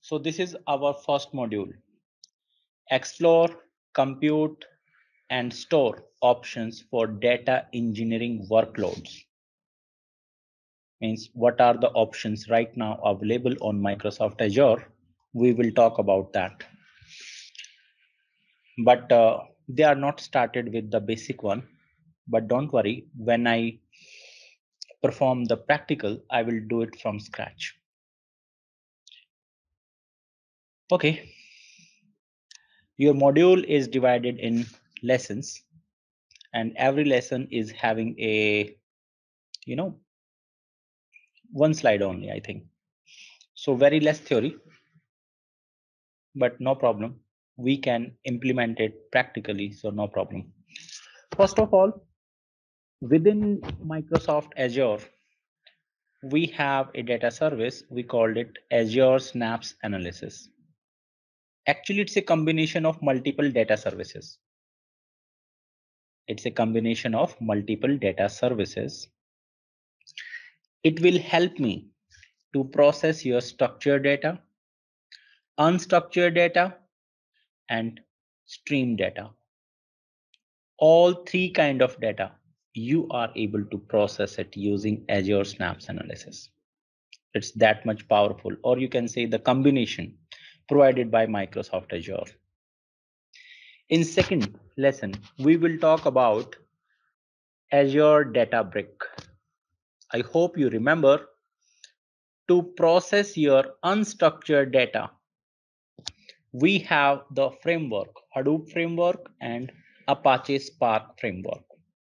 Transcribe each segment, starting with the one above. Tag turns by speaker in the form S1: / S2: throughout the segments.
S1: So this is our first module. Explore, compute, and store options for data engineering workloads. Means what are the options right now available on Microsoft Azure? We will talk about that. But they are not started with the basic one. But don't worry, when I perform the practical, I will do it from scratch. Okay. Your module is divided in lessons, and every lesson is having a, one slide only, I think. So very less theory, but no problem. We can implement it practically, so no problem. First of all, within Microsoft Azure, we have a data service. We called it Azure Snaps Analysis. Actually, it's a combination of multiple data services. It's a combination of multiple data services. It will help me to process your structured data, unstructured data, and stream data. All three kind of data, you are able to process it using Azure Snaps Analysis. It's that much powerful, or you can say the combination provided by Microsoft Azure. In second lesson, we will talk about Azure Databricks. I hope you remember, to process your unstructured data, we have the framework, Hadoop framework and Apache Spark framework.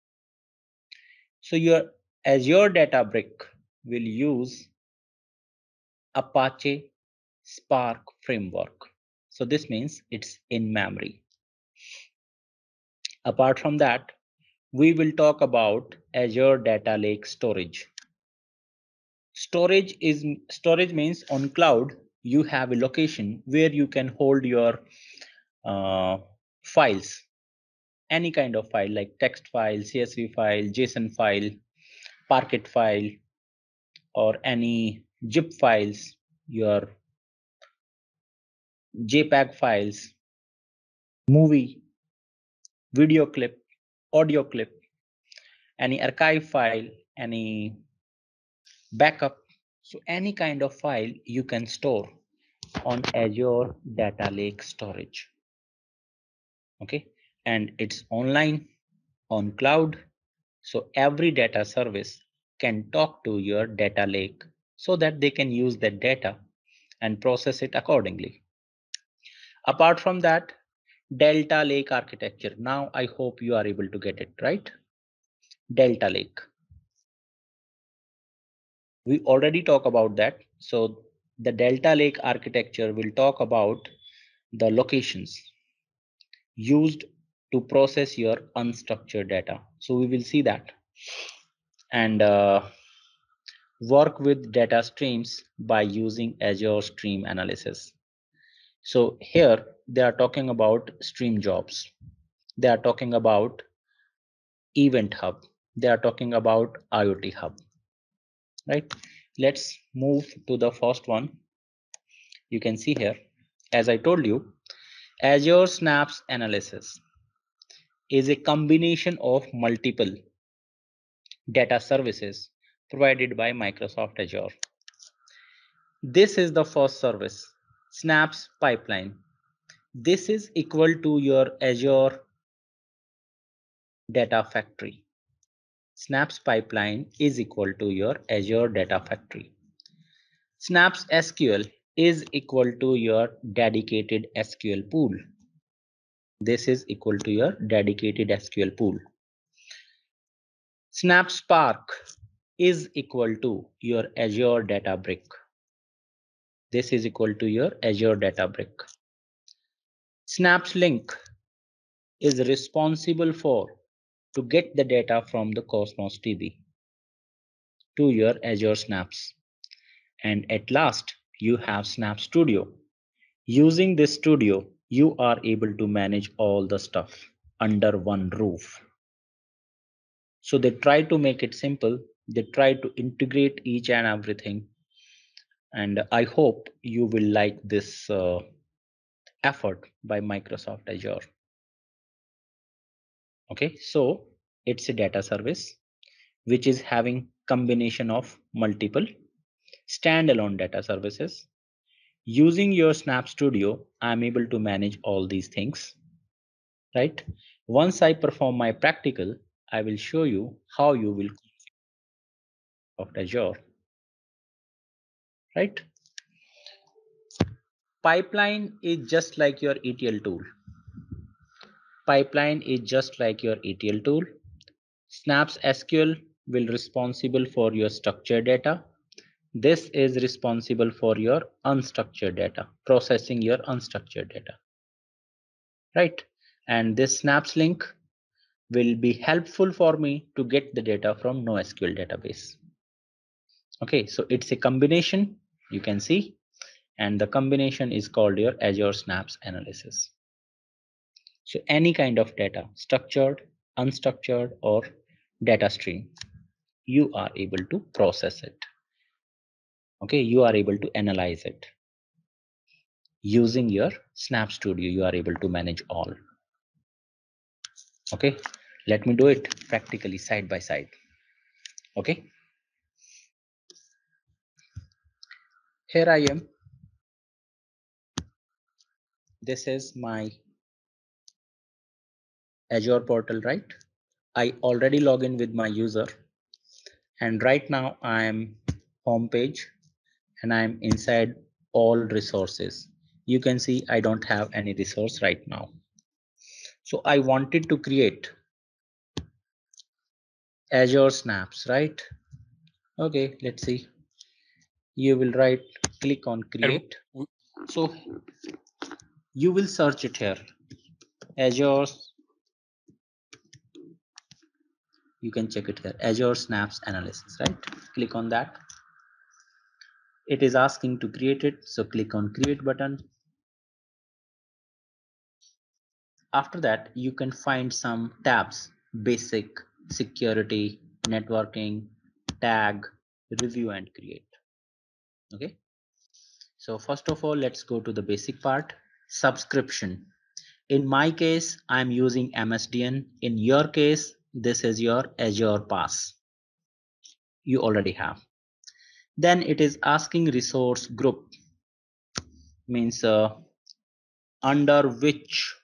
S1: So your Azure Databricks will use Apache Spark framework. So this means it's in memory. Apart from that, we will talk about Azure Data Lake storage. Storage means on cloud, you have a location where you can hold your files, any kind of file like text file, CSV file, JSON file, Parquet file, or any zip files, your JPEG files, movie, video clip, audio clip, any archive file, any backup. So any kind of file you can store on Azure Data Lake storage. Okay, and it's online on cloud. So every data service can talk to your data lake so that they can use that data and process it accordingly. Apart from that, Delta Lake architecture. Now I hope you are able to get it right. Delta Lake. We already talked about that. So the Delta Lake architecture will talk about the locations used to process your unstructured data. So we will see that. And work with data streams by using Azure Stream Analysis. So here they are talking about stream jobs. They are talking about Event Hub. They are talking about IoT Hub. Right? Let's move to the first one. You can see here, as I told you, Azure Snaps Analysis is a combination of multiple data services provided by Microsoft Azure. This is the first service, Snaps Pipeline. This is equal to your Azure Data Factory. Snaps Pipeline is equal to your Azure Data Factory. Snaps SQL is equal to your dedicated SQL pool. This is equal to your dedicated SQL pool. Snaps Spark is equal to your Azure Databricks. This is equal to your Azure Databricks. Snaps Link is responsible for to get the data from the Cosmos DB to your Azure Snaps. And at last, you have Snap Studio. Using this studio, you are able to manage all the stuff under one roof. So they try to make it simple. They try to integrate each and everything And I hope you will like this effort by Microsoft Azure. Okay, so it's a data service which is having combination of multiple standalone data services. Using your Snap Studio, I'm able to manage all these things, right? Once I perform my practical, I will show you how you will of Azure, right? Pipeline is just like your ETL tool. Pipeline is just like your ETL tool. Snaps SQL will responsible for your structured data. This is responsible for your unstructured data, processing your unstructured data, right? And this Snaps link will be helpful for me to get the data from NoSQL database. Okay, so it's a combination, you can see, and the combination is called your Azure Snaps Analysis. So any kind of data, structured, unstructured, or data stream, you are able to process it. Okay, you are able to analyze it. Using your Snap Studio, you are able to manage all. Okay, let me do it practically side by side. Okay, here I am. This is my Azure portal, right? I already log in with my user, and right now I am home page and I am inside all resources. You can see I don't have any resource right now. So I wanted to create Azure Snaps, right? Okay, let's see. You will click on
S2: And
S1: create. So you will search it here. Azure, you can check it here. Azure Snaps Analysis, right? Click on that. It is asking to create it. So click on create button. After that, you can find some tabs: basic, security, networking, tag, review, and create. Okay. So first of all, let's go to the basic part. Subscription. In my case, I'm using MSDN. In your case, this is your Azure Pass. You already have. Then it is asking resource group, means under which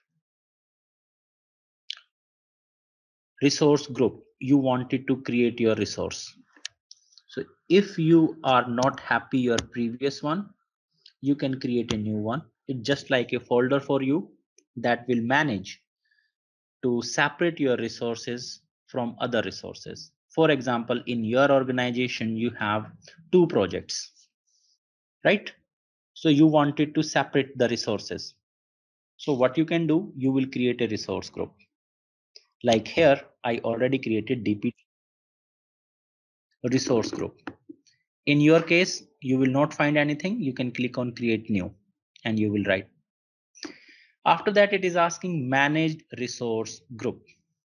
S1: resource group you wanted to create your resource. So if you are not happy your previous one, you can create a new one. It's just like a folder for you that will manage to separate your resources from other resources. For example, in your organization, you have two projects, right? So you wanted to separate the resources. So what you can do, you will create a resource group. Like here, I already created DP resource group. In your case, you will not find anything. You can click on create new and you will write. After that, it is asking managed resource group.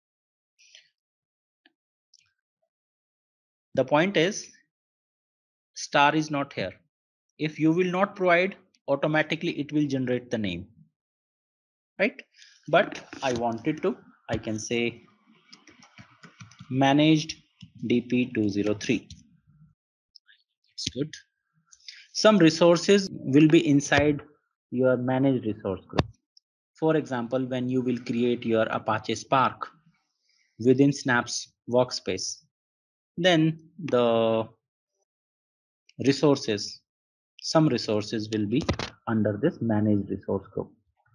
S1: The point is star is not here. If you will not provide, automatically it will generate the name, right? But I wanted to, I can say managed DP203. It's good. Some resources will be inside your managed resource group. For example, when you will create your Apache Spark within Snap's workspace, then the resources, some resources will be under this managed resource group.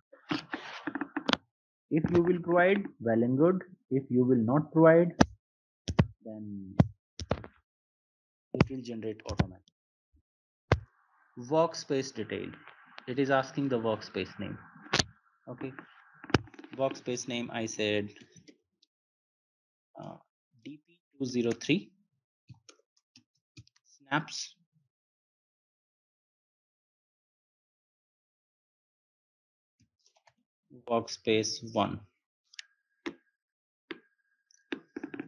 S1: If you will provide, well and good. If you will not provide, then it will generate automatically. Workspace detail. It is asking the workspace name. Okay. Workspace name, I said DP203 snaps workspace 1.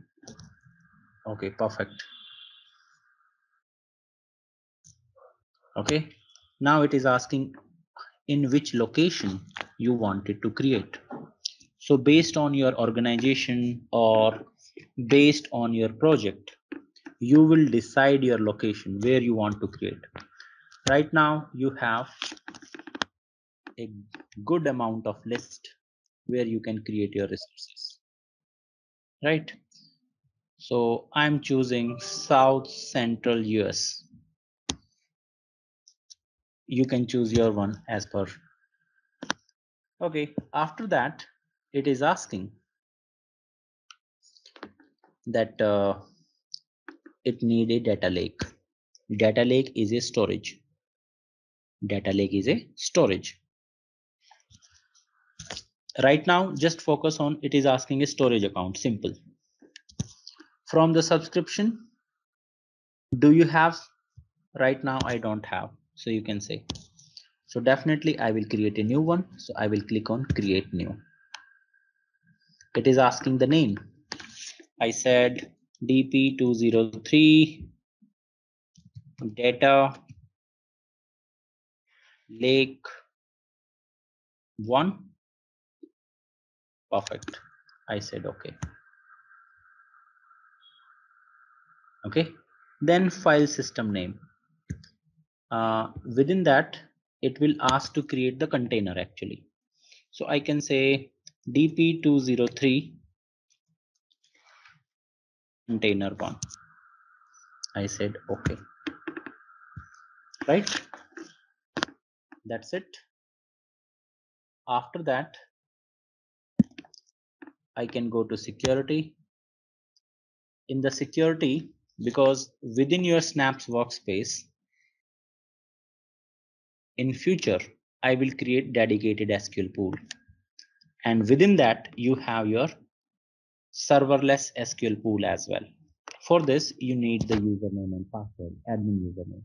S1: Okay, perfect. Okay, now it is asking in which location you want it to create. So based on your organization or based on your project, you will decide your location where you want to create. Right now you have a good amount of list where you can create your resources, right? So I'm choosing South Central US. You can choose your one as per. Okay, after that, it is asking that it need a data lake. Data lake is a storage. Data lake is a storage. Right now, just focus on it is asking a storage account. Simple. From the subscription, do you have? Right now, I don't have. So you can say. So definitely, I will create a new one. So I will click on create new. It is asking the name. I said DP203 data lake 1. Perfect. I said okay. Okay. Then file system name. Within that, it will ask to create the container actually. So I can say DP203 container 1. I said okay. Right. That's it. After that, I can go to security. In the security, because within your Snaps workspace, in future, I will create dedicated SQL pool. And within that, you have your serverless SQL pool as well. For this, you need the username and password, admin username.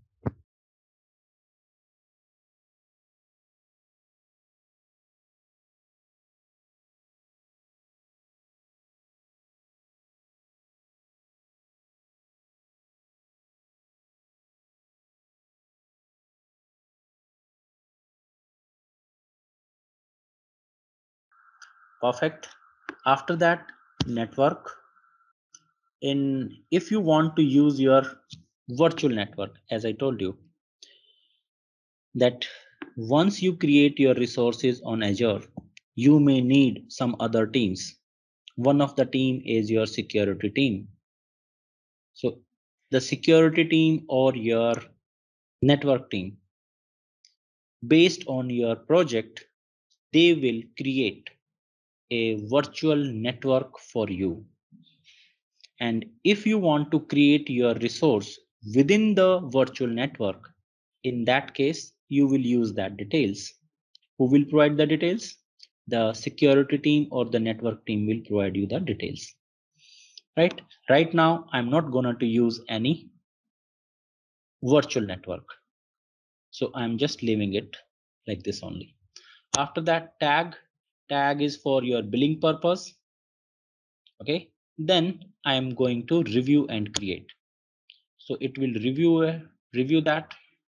S1: Perfect. After that, network. If you want to use your virtual network, as I told you, that once you create your resources on Azure, you may need some other teams. One of the team is your security team. So the security team or your network team, based on your project, they will create a virtual network for you. And if you want to create your resource within the virtual network, in that case, you will use that details. Who will provide the details? The security team or the network team will provide you the details. Right now, I'm not gonna to use any virtual network. So I'm just leaving it like this only. After that, tag is for your billing purpose. Okay, then I am going to review and create. So it will review that,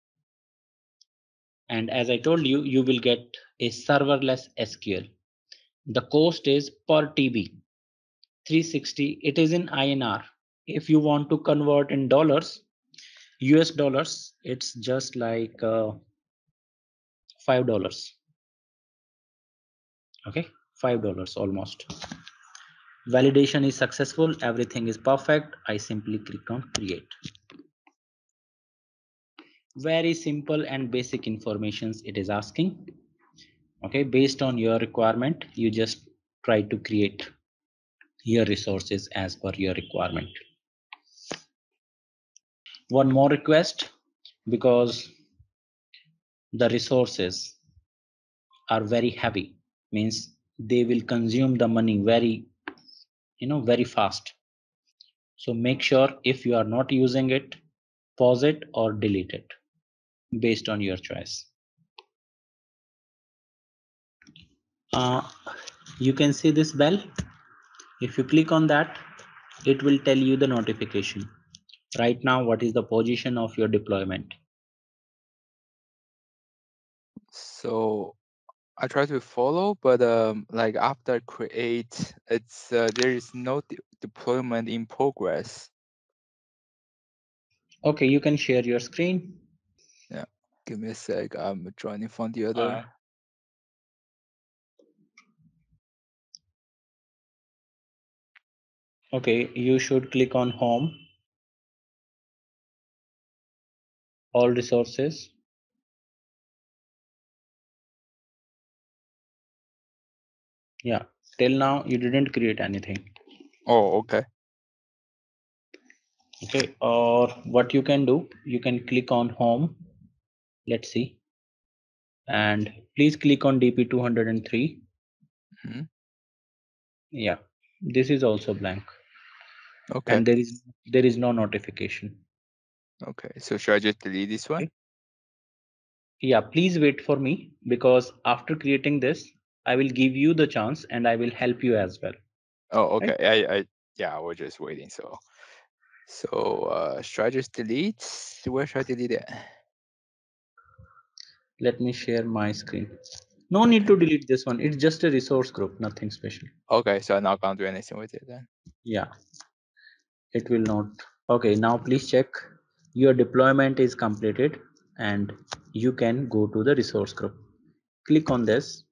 S1: and as I told you, you will get a serverless SQL. The cost is per TB 360. It is in INR. If you want to convert in dollars, US dollars, it's just like $5. Okay, $5 almost. Validation is successful. Everything is perfect. I simply click on create. Very simple and basic informations it is asking. Okay, based on your requirement, you just try to create your resources as per your requirement. One more request, because the resources are very heavy, means they will consume the money very fast. So make sure if you are not using it, pause it or delete it based on your choice. uh, you can see this bell. If you click on that, it will tell you the notification right now what is the position of your deployment.
S2: So I try to follow, but like after create, it's there is no deployment in progress.
S1: Okay, you can share your screen.
S2: Yeah, give me a sec. I'm joining from the
S1: Uh,
S2: other.
S1: okay, you should click on home, all resources. Yeah, till now you didn't create anything.
S2: Oh, okay.
S1: Okay, or what you can do, you can click on home. Let's see, and please click on DP203.
S2: Hmm.
S1: Yeah, this is also blank,
S2: Okay.
S1: and there is no notification.
S2: Okay. So should I just delete this one?
S1: Okay. Yeah, please wait for me, because after creating this, I will give you the chance and I will help you as well.
S2: Oh,
S1: Right?
S2: okay. Yeah, we're just waiting. So should I just delete? Where should I delete it?
S1: Let me share my screen. No need
S2: Okay.
S1: to delete this one. It's just a resource group, nothing special.
S2: Okay, so I'm not gonna do anything with it then.
S1: Yeah, it will not. Okay, now please check your deployment is completed and you can go to the resource group. Click on this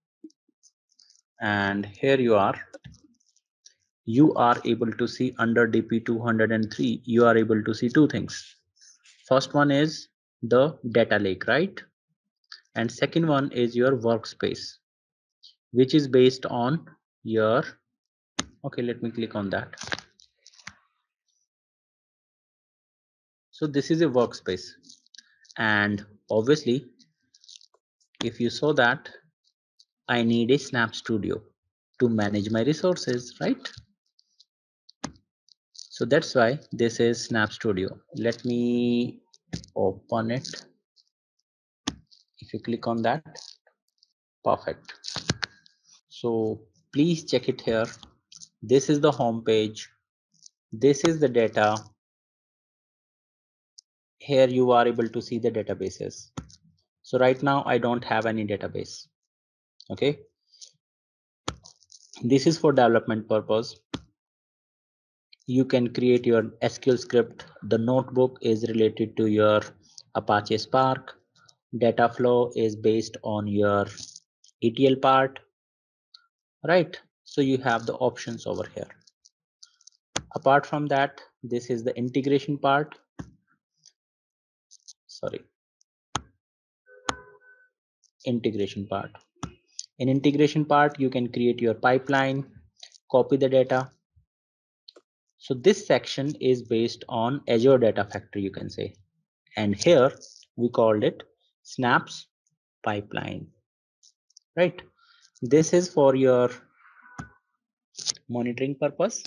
S1: and here you are. You are able to see under DP203, you are able to see two things. First one is the data lake, right? And second one is your workspace, which is based on your, okay, let me click on that. So this is a workspace, and obviously if you saw that, I need a Snap Studio to manage my resources, right? So that's why this is Snap Studio. Let me open it. If you click on that, perfect. So please check it here. This is the home page. This is the data. Here you are able to see the databases. So right now I don't have any database. Okay, this is for development purpose. You can create your SQL script. The notebook is related to your Apache Spark. Data flow is based on your ETL part, right? So you have the options over here. Apart from that, this is the integration part. Sorry, integration part. In integration part, you can create your pipeline, copy the data. So this section is based on Azure Data Factory, you can say. And here we called it Snaps pipeline, right? This is for your monitoring purpose.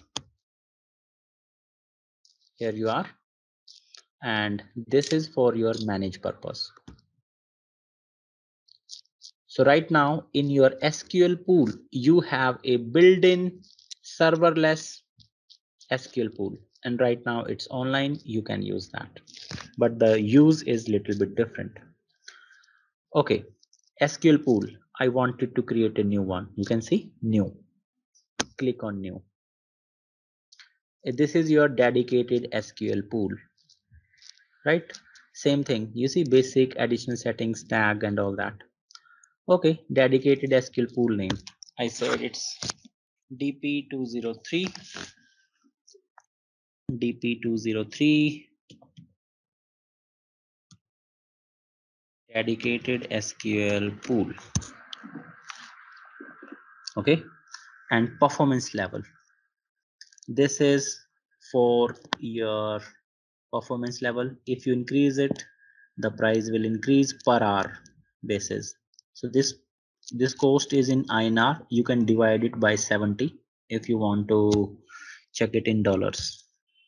S1: Here you are. And this is for your manage purpose. So right now in your SQL pool, you have a built-in serverless SQL pool. And right now it's online, you can use that. But the use is little bit different. Okay, SQL pool. I wanted to create a new one. You can see new. Click on new. This is your dedicated SQL pool, right? Same thing. You see basic, additional settings, tag and all that. Okay, dedicated SQL pool name. I said it's DP203, DP203, dedicated SQL pool. Okay, and performance level. This is for your performance level. If you increase it, the price will increase per hour basis. So this cost is in INR. You can divide it by 70 if you want to check it in dollars.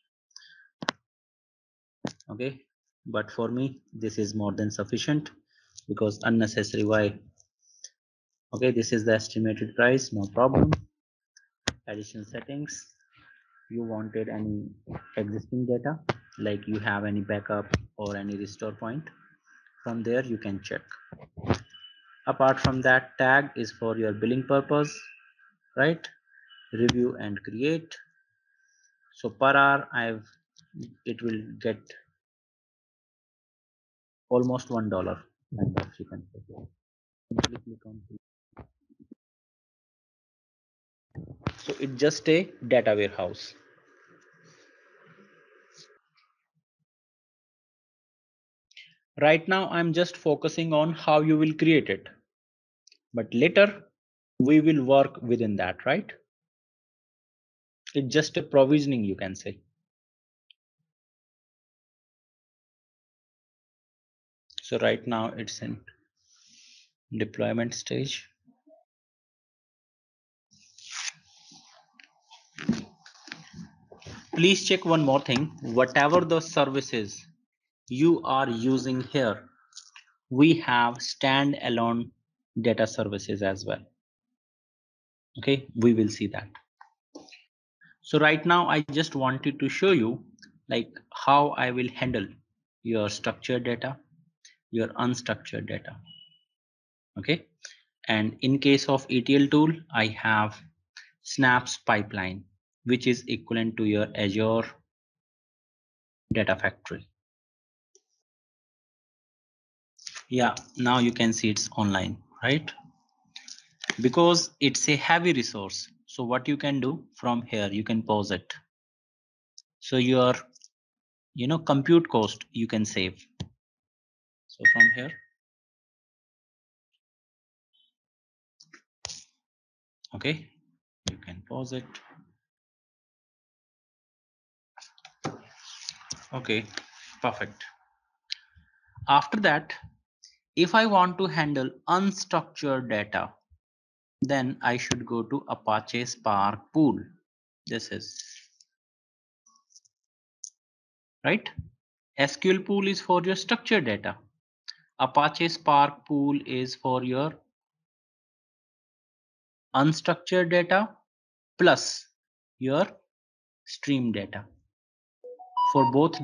S1: Okay, but for me this is more than sufficient, because unnecessary why. Okay, this is the estimated price, no problem. Additional settings, you wanted any existing data, like you have any backup or any restore point, from there you can check. Apart from that, tag is for your billing purpose, right? Review and create. So per hour, it will get almost $1. And that you can say. Simply click on create. So it's just a data warehouse. Right now, I'm just focusing on how you will create it. But later, we will work within that, right? It's just a provisioning, you can say. So right now it's in deployment stage. Please check one more thing. Whatever the services you are using here, we have standalone data services as well. Okay, we will see that. So right now I just wanted to show you like how I will handle your structured data, your unstructured data. Okay, and in case of ETL tool, I have Snaps pipeline, which is equivalent to your Azure Data Factory. Yeah, now you can see it's online, right? Because it's a heavy resource. So what you can do from here, you can pause it. So your, compute cost you can save. So from here, okay, you can pause it. Okay, perfect. After that, if I want to handle unstructured data, then I should go to Apache Spark Pool. This is right. SQL Pool is for your structured data. Apache Spark Pool is for your unstructured data plus your stream data. For both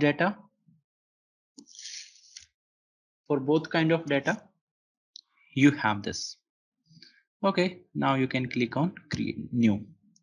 S1: kind of data, you have this. Okay, now you can click on create new.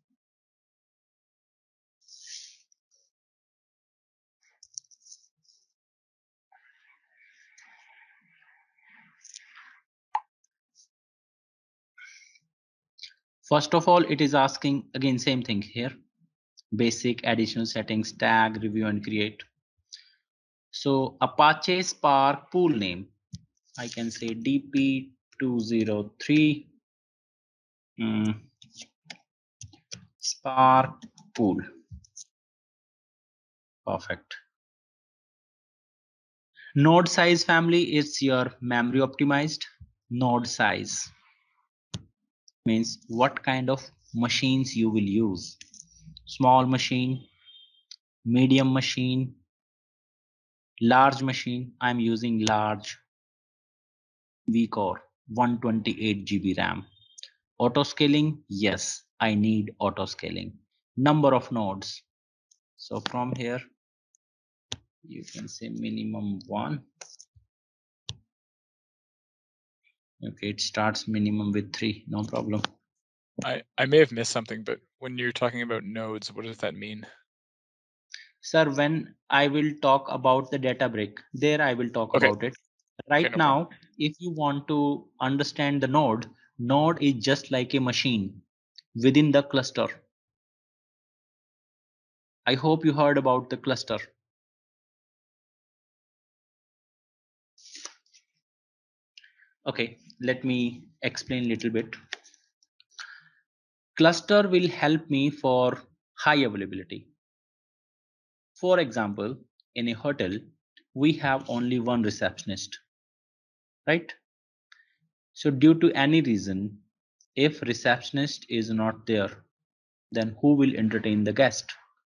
S1: First of all, it is asking again same thing here. Basic, additional settings, tag, review and create. So Apache Spark pool name, I can say DP203 Spark pool. Perfect. Node size family is your memory optimized. Node size means what kind of machines you will use. Small machine, medium machine, large machine. I'm using large vCore, 128 GB RAM. Auto scaling, yes, I need auto scaling. Number of nodes. So from here, you can say minimum 1. Okay, it starts minimum with 3, no problem.
S3: I may have missed something, but when you're talking about nodes, what does that mean?
S1: Sir, when I will talk about the Databricks, there I will talk
S3: Okay.
S1: about it. Right
S3: Okay, no
S1: now,
S3: problem.
S1: if you want to understand the node is just like a machine within the cluster. I hope you heard about the cluster. Okay, let me explain a little bit. Cluster will help me for high availability. For example, in a hotel, we have only one receptionist, right? So due to any reason, if receptionist is not there, then who will entertain the guest?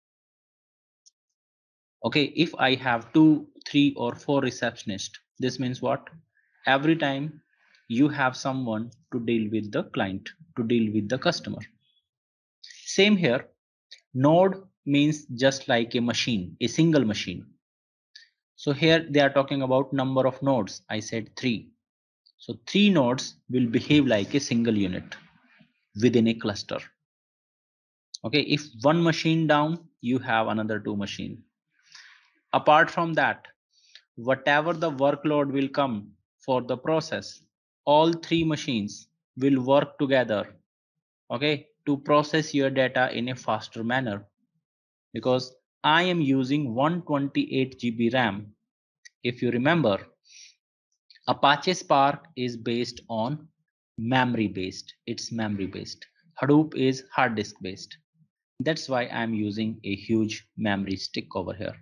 S1: Okay, if I have 2, 3 or 4 receptionists, this means what? Every time you have someone to deal with the client, to deal with the customer. Same here, node means just like a machine, a single machine. So here they are talking about number of nodes. I said 3. So 3 nodes will behave like a single unit within a cluster. Okay, if one machine down, you have another 2 machine. Apart from that, whatever the workload will come for the process, all 3 machines will work together, okay, to process your data in a faster manner. Because I am using 128 GB RAM. If you remember, Apache Spark is based on memory based. It's memory based. Hadoop is hard disk based. That's why I'm using a huge memory stick over here.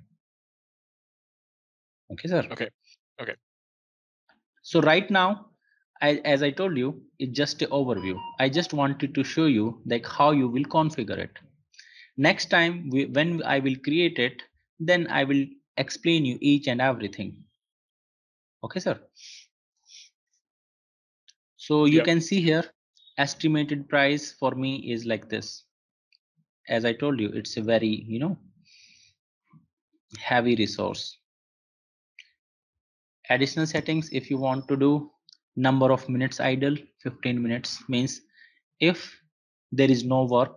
S1: Okay, sir.
S3: Okay. Okay.
S1: So right now, as I told you, it's just an overview. I just wanted to show you like how you will configure it. Next time when I will create it, then I will explain you each and everything. Okay, sir. So you
S3: Yep.
S1: can see here, estimated price for me is like this. As I told you, it's a very, heavy resource. Additional settings, if you want to do number of minutes idle, 15 minutes means if there is no work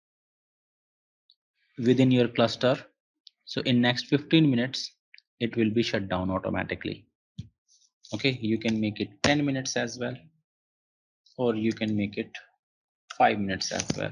S1: within your cluster, so in next 15 minutes, it will be shut down automatically. Okay, you can make it 10 minutes as well, or you can make it 5 minutes as well.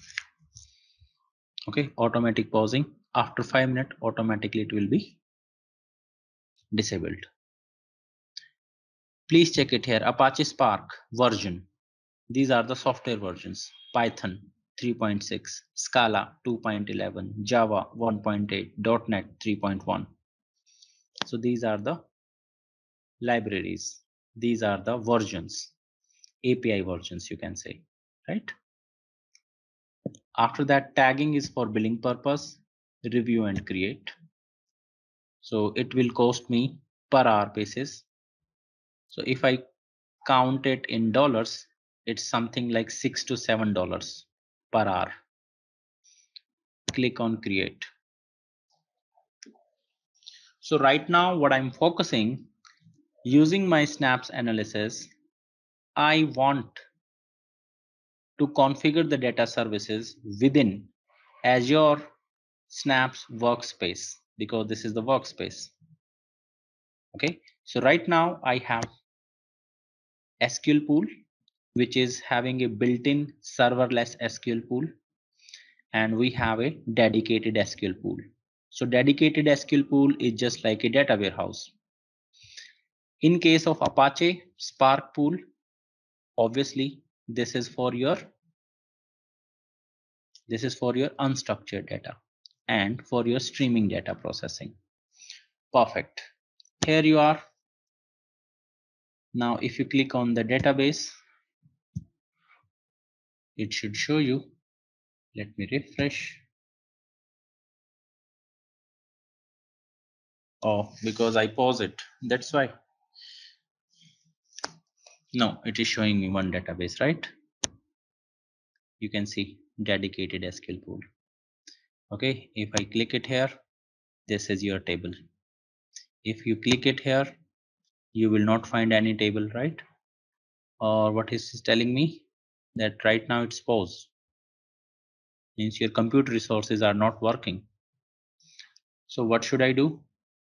S1: Okay, automatic pausing after 5 minutes, automatically it will be disabled. Please check it here. Apache Spark version. These are the software versions. Python 3.6, Scala 2.11, Java 1.8, .NET 3.1. So these are the libraries. These are the versions, API versions you can say, right? After that, tagging is for billing purpose, review and create. So it will cost me per hour basis. So if I count it in dollars, it's something like $6 to $7 per hour. Click on create. So right now what I'm focusing, using my snaps analysis, I want to configure the data services within Azure Snaps workspace, because this is the workspace. Okay, so right now I have SQL pool, which is having a built-in serverless SQL pool, and we have a dedicated SQL pool. So dedicated SQL pool is just like a data warehouse. In case of Apache Spark pool, obviously this is for your unstructured data and for your streaming data processing. Perfect. Here you are. Now if you click on the database, it should show you. Let me refresh. Oh, because I pause it, that's why. No, it is showing me one database, right? You can see dedicated SQL pool. Okay, if I click it here, this is your table. If you click it here, you will not find any table, right? Or what is this telling me? That right now it's paused. Means your computer resources are not working. So what should I do?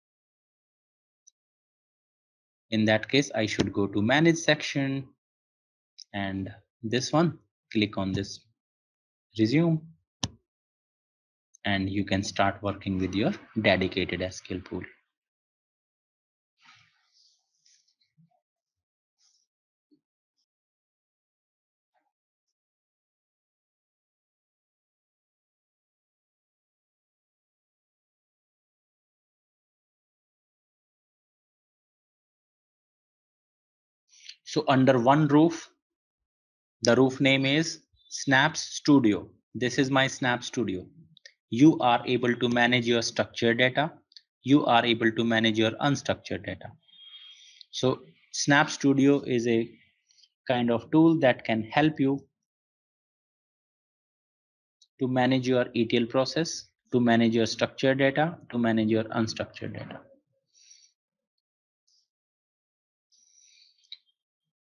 S1: In that case, I should go to manage section and this one, click on this resume, and you can start working with your dedicated SQL pool. So under one roof, the roof name is Snaps Studio. This is my Snap Studio. You are able to manage your structured data. You are able to manage your unstructured data. So Snap Studio is a kind of tool that can help you to manage your ETL process, to manage your structured data, to manage your unstructured data.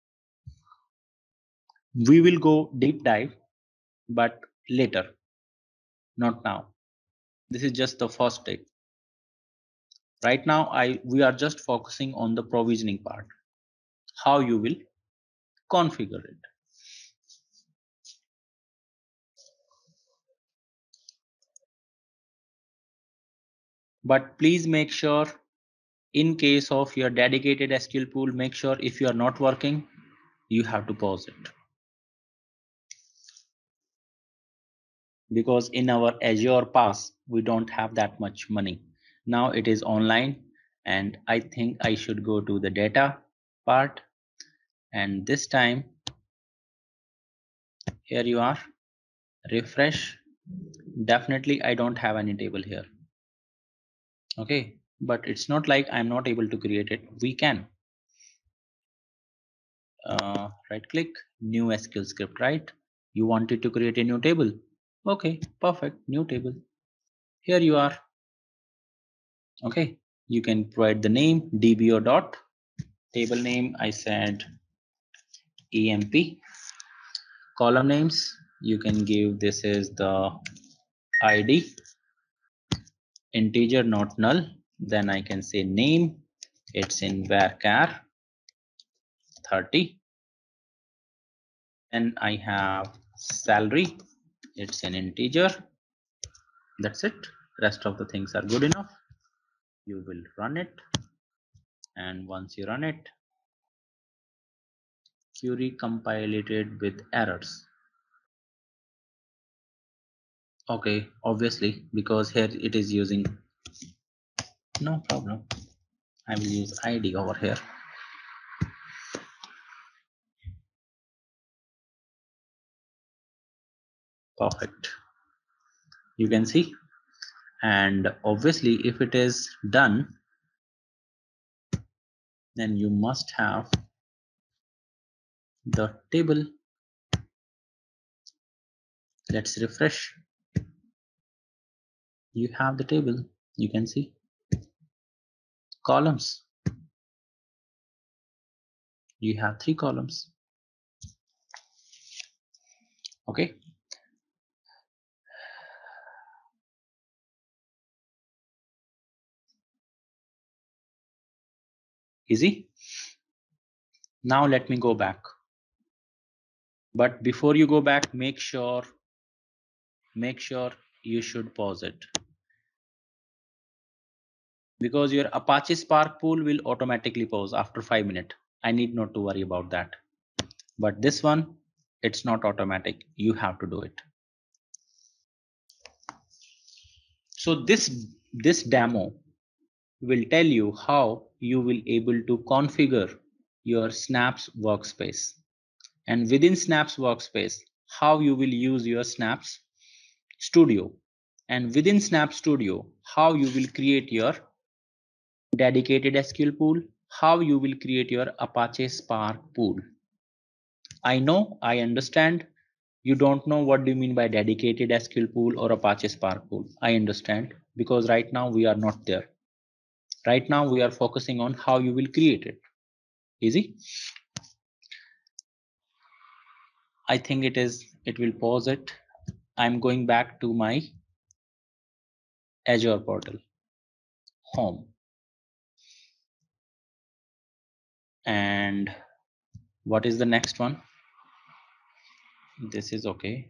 S1: We will go deep dive, but later, not now. This is just the first step. Right now, we are just focusing on the provisioning part, how you will configure it. But please make sure, in case of your dedicated SQL pool, make sure if you are not working, you have to pause it. Because in our Azure Pass, we don't have that much money. Now it is online, and I think I should go to the data part. And this time, here you are, refresh. Definitely, I don't have any table here. Okay, but it's not like I'm not able to create it. We can. Right click, new SQL script, right? You wanted to create a new table. Okay, perfect, new table. Here you are. Okay, you can provide the name dbo dot table name. I said emp. Column names, you can give, this is the id, integer not null. Then I can say name, it's in varchar 30. And I have salary, it's an integer. That's it. Rest of the things are good enough. You will run it, and once you run it, query compile it with errors. Okay, obviously, because here it is using, no problem, I will use id over here. Perfect, you can see. And obviously, if it is done, then you must have the table. Let's refresh. You have the table, you can see columns. You have 3 columns. Okay, easy. Now let me go back. But before you go back, make sure you should pause it, because your Apache Spark pool will automatically pause after 5 minutes. I need not to worry about that. But this one, it's not automatic. You have to do it. So this demo will tell you how you will able to configure your Snaps workspace, and within Snaps workspace, how you will use your Snaps Studio, and within Snap Studio, how you will create your dedicated SQL pool, how you will create your Apache Spark pool. I know, I understand. You don't know what do you mean by dedicated SQL pool or Apache Spark pool. I understand, because right now we are not there. Right now we are focusing on how you will create it. Easy. I think it will pause it. I'm going back to my Azure portal, home. And what is the next one? This is okay.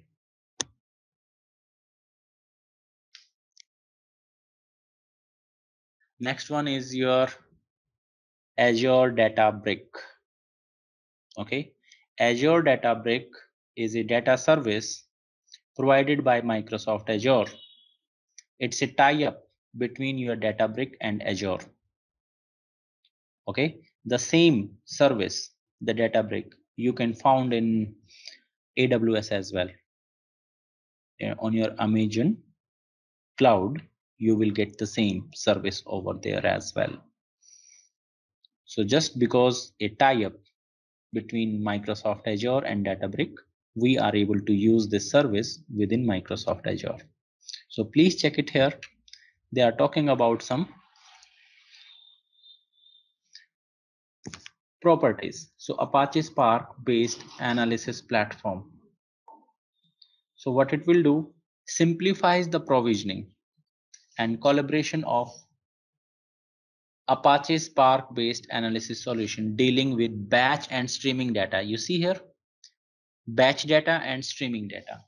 S1: Next one is your Azure Databrick. Okay, Azure Databrick is a data service provided by Microsoft Azure. It's a tie-up between your Databrick and Azure. Okay, the same service, the Databrick, you can find in AWS as well. On your Amazon cloud, you will get the same service over there as well. So just because a tie-up between Microsoft Azure and Databrick, we are able to use this service within Microsoft Azure. So please check it here. They are talking about some Properties. So Apache Spark based analysis platform. So what it will do, simplifies the provisioning and collaboration of Apache Spark based analysis solution dealing with batch and streaming data. You see here, batch data and streaming data.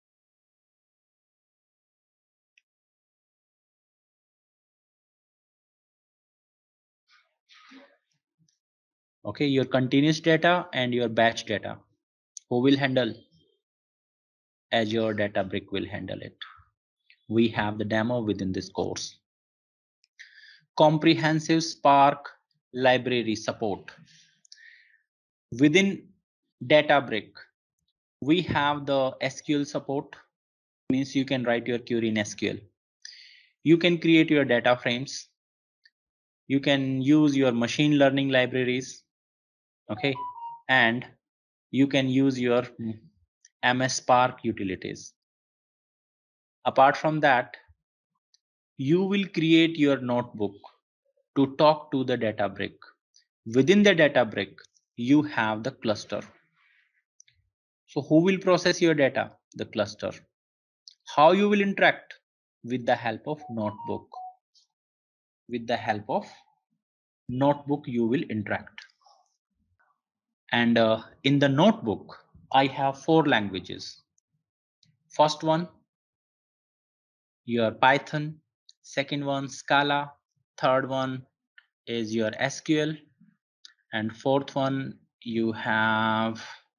S1: Okay, your continuous data and your batch data. Who will handle? Azure Databricks will handle it. We have the demo within this course. Comprehensive Spark library support. Within Databricks, we have the SQL support, means you can write your query in SQL. You can create your data frames. You can use your machine learning libraries. Okay, and you can use your MS Spark utilities. Apart from that, you will create your notebook to talk to the Databricks. Within the Databricks, you have the cluster. So who will process your data? The cluster. How you will interact? With the help of notebook. With the help of notebook, you will interact. And in the notebook, I have 4 languages. First one, your Python. Second one, Scala. Third one is your SQL. And fourth one, you have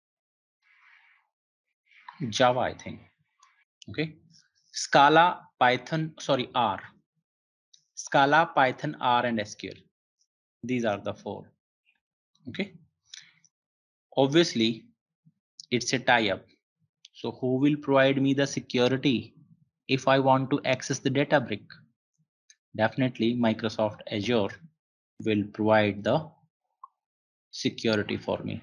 S1: Java, I think. Okay. Scala, Python, sorry, R. Scala, Python, R, and SQL. These are the 4. Okay. Obviously, it's a tie-up. So who will provide me the security if I want to access the Databricks? Definitely Microsoft Azure will provide the security for me.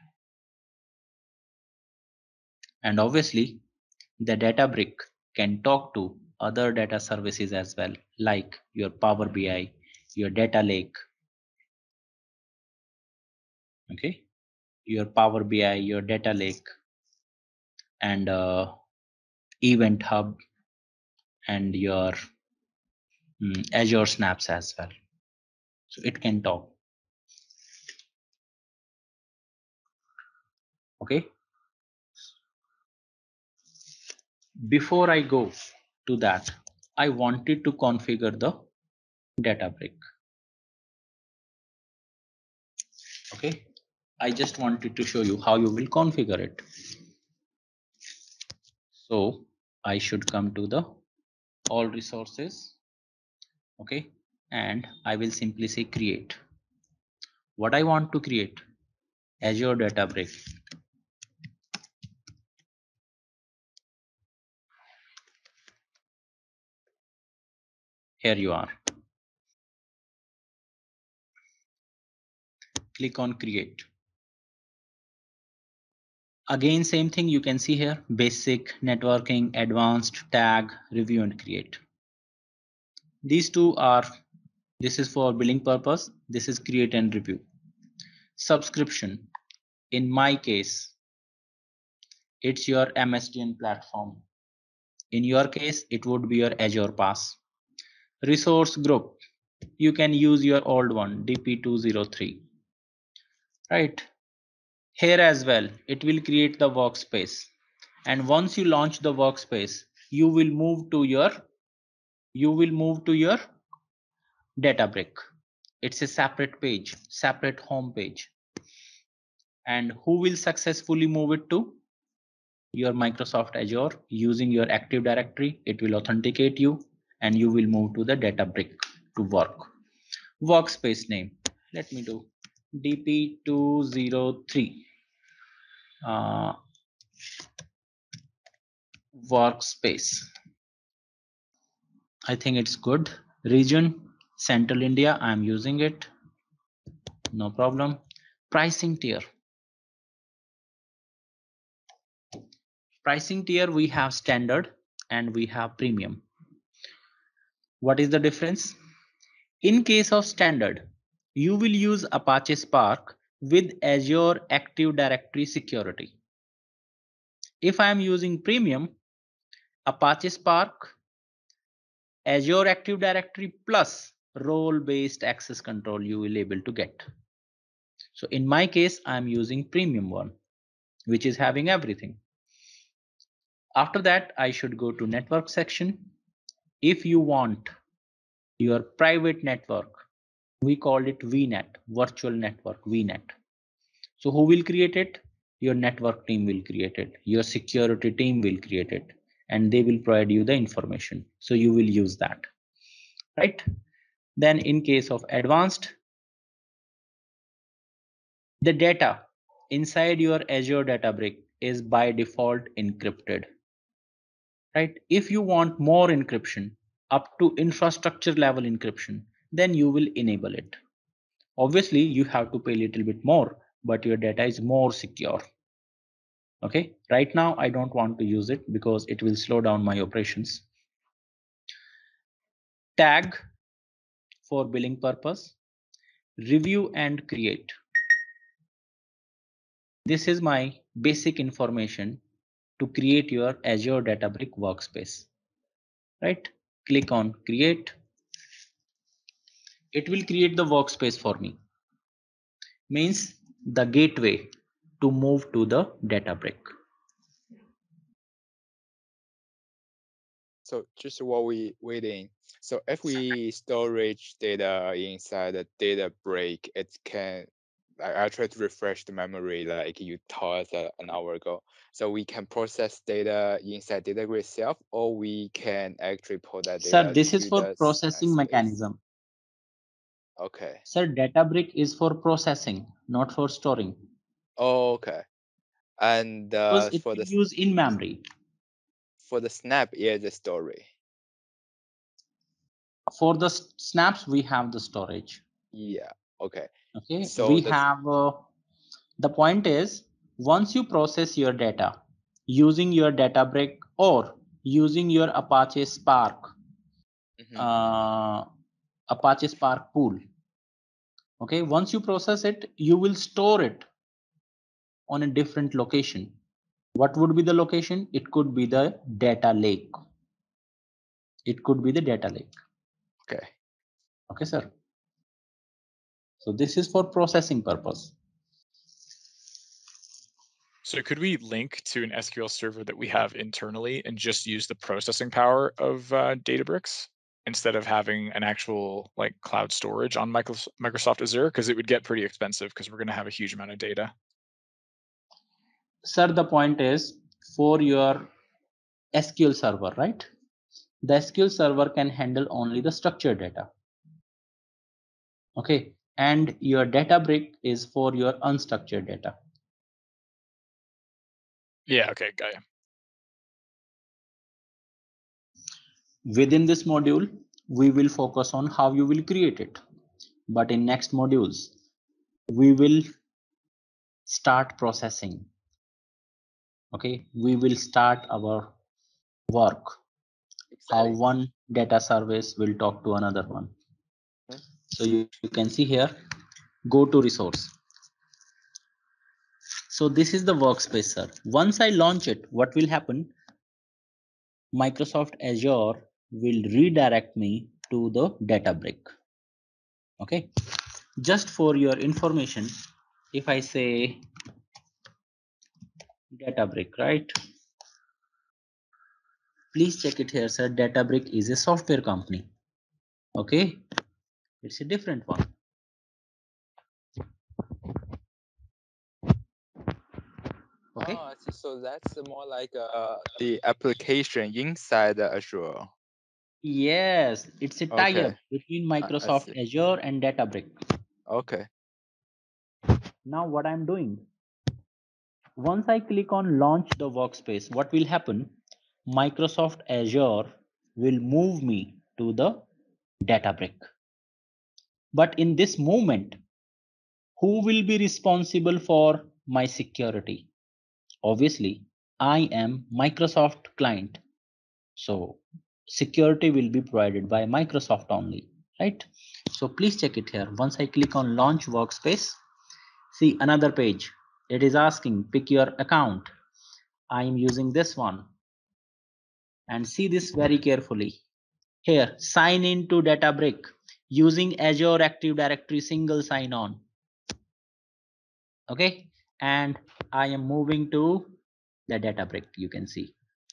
S1: And obviously, the Databricks can talk to other data services as well, like your Power BI, your data lake. Okay, your Power BI, your data lake, and Event Hub, and your Azure Snaps as well. So it can talk. Okay. Before I go to that, I wanted to configure the Databricks. Okay, I just wanted to show you how you will configure it. So I should come to the all resources. Okay, and I will simply say create. What I want to create? Azure Databricks. Here you are. Click on create. Again, same thing you can see here: basic, networking, advanced, tag, review, and create. These two are, this is for billing purpose, this is create and review. Subscription, in my case, it's your MSDN platform. In your case, it would be your Azure Pass. Resource group, you can use your old one, DP203. Right? Here as well, it will create the workspace. And once you launch the workspace, you will move to your Databricks. It's a separate page, separate home page. And who will successfully move it to? Your Microsoft Azure using your Active Directory. It will authenticate you and you will move to the Databricks to work. Workspace name, let me do DP203 workspace. I think it's good. Region, Central India, I'm using it, no problem. Pricing tier. Pricing tier, we have standard and we have premium. What is the difference? In case of standard, you will use Apache Spark with Azure Active Directory security. If I am using Premium, Apache Spark, Azure Active Directory plus role-based access control you will able to get. So in my case, I'm using Premium one, which is having everything. After that, I should go to network section. If you want your private network, we call it VNet, virtual network, VNet. So who will create it? Your network team will create it. Your security team will create it, and they will provide you the information. So you will use that, right? Then in case of advanced, the data inside your Azure Databricks is by default encrypted, right? If you want more encryption up to infrastructure level encryption, then you will enable it. Obviously, you have to pay a little bit more, but your data is more secure. Okay, right now I don't want to use it because it will slow down my operations. Tag for billing purpose, review and create. This is my basic information to create your Azure Databricks workspace, right? Click on create. It will create the workspace for me. Means the gateway to move to the Databricks.
S2: So just while we waiting, so if we storage data inside the data break, it can, I try to refresh the memory like you taught us an hour ago. So we can process data inside Databricks itself, or we can actually pull that
S1: Sir,
S2: data
S1: this is
S2: to
S1: for
S2: the
S1: processing
S2: space.
S1: mechanism.
S2: Okay.
S1: Sir, Databricks is for processing, not for storing.
S2: Oh, okay. And
S1: Because it
S2: for
S1: will
S2: the
S1: use in memory.
S2: for the snap, yeah, the story.
S1: For the snaps, we have the storage.
S2: Yeah. Okay.
S1: Okay.
S2: So
S1: We have the point is once you process your data using your Databricks or using your Apache Spark, Apache Spark pool. Okay. Once you process it, you will store it on a different location. What would be the location? It could be the data lake. It could be the data lake.
S2: Okay.
S1: Okay, sir. So this is for processing purpose.
S3: So could we link to an SQL server that we have internally and just use the processing power of Databricks instead of having an actual like cloud storage on Microsoft Azure? Because it would get pretty expensive because we're going to have a huge amount of data.
S1: Sir, the point is for your SQL server, right? The SQL server can handle only the structured data. Okay. And your Databricks is for your unstructured data.
S3: Yeah, okay, got you.
S1: Within this module, we will focus on how you will create it. But in next modules, we will start processing. Okay, we will start our work.
S2: Exciting.
S1: How one data service will talk to another one. So you can see here, go to resource. So this is the workspace, sir. Once I launch it, what will happen? Microsoft Azure will redirect me to the Databricks. Okay, just for your information, if I say Databricks, right? Please check it here, sir. Databricks is a software company. Okay, it's a different one. Okay.
S2: Oh, I see. So that's more like the application inside the Azure.
S1: Yes, it's a tie-up
S2: Okay.
S1: between
S2: I
S1: Microsoft
S2: see.
S1: Azure and Databricks.
S2: Okay.
S1: Now what I'm doing, once I click on launch the workspace, what will happen? Microsoft Azure will move me to the Databricks. But in this moment, who will be responsible for my security? Obviously, I am Microsoft client. So security will be provided by Microsoft only, right? So please check it here. Once I click on launch workspace, See another page. It is asking pick your account. I am using this one. And see this very carefully. Here, sign in to Databricks using Azure Active Directory single sign-on. Okay, and I am moving to the Databricks. You can see.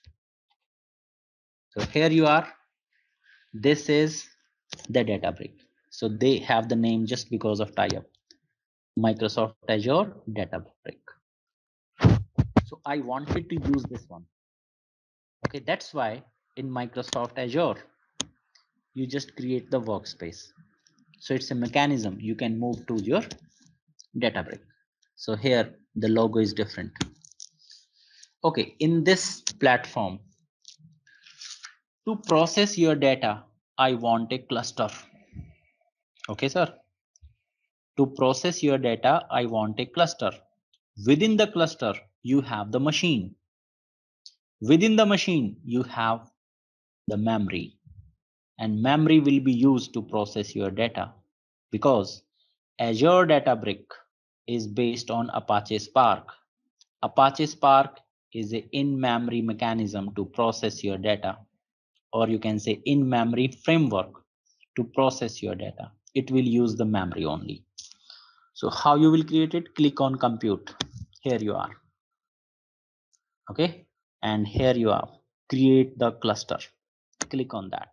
S1: So here you are. This is the Databricks. So they have the name just because of tie-up. Microsoft Azure Databricks. So I wanted to use this one. Okay, that's why in Microsoft Azure, you just create the workspace. So it's a mechanism you can move to your Databricks. So here the logo is different. Okay, in this platform, to process your data, I want a cluster. Okay, sir. To process your data, I want a cluster. Within the cluster, you have the machine. Within the machine, you have the memory. And memory will be used to process your data because Azure Databricks is based on Apache Spark. Apache Spark is an in-memory mechanism to process your data, or you can say in-memory framework to process your data. It will use the memory only. So how you will create it? Click on compute. Here you are. Okay, and here you are. Create the cluster. Click on that.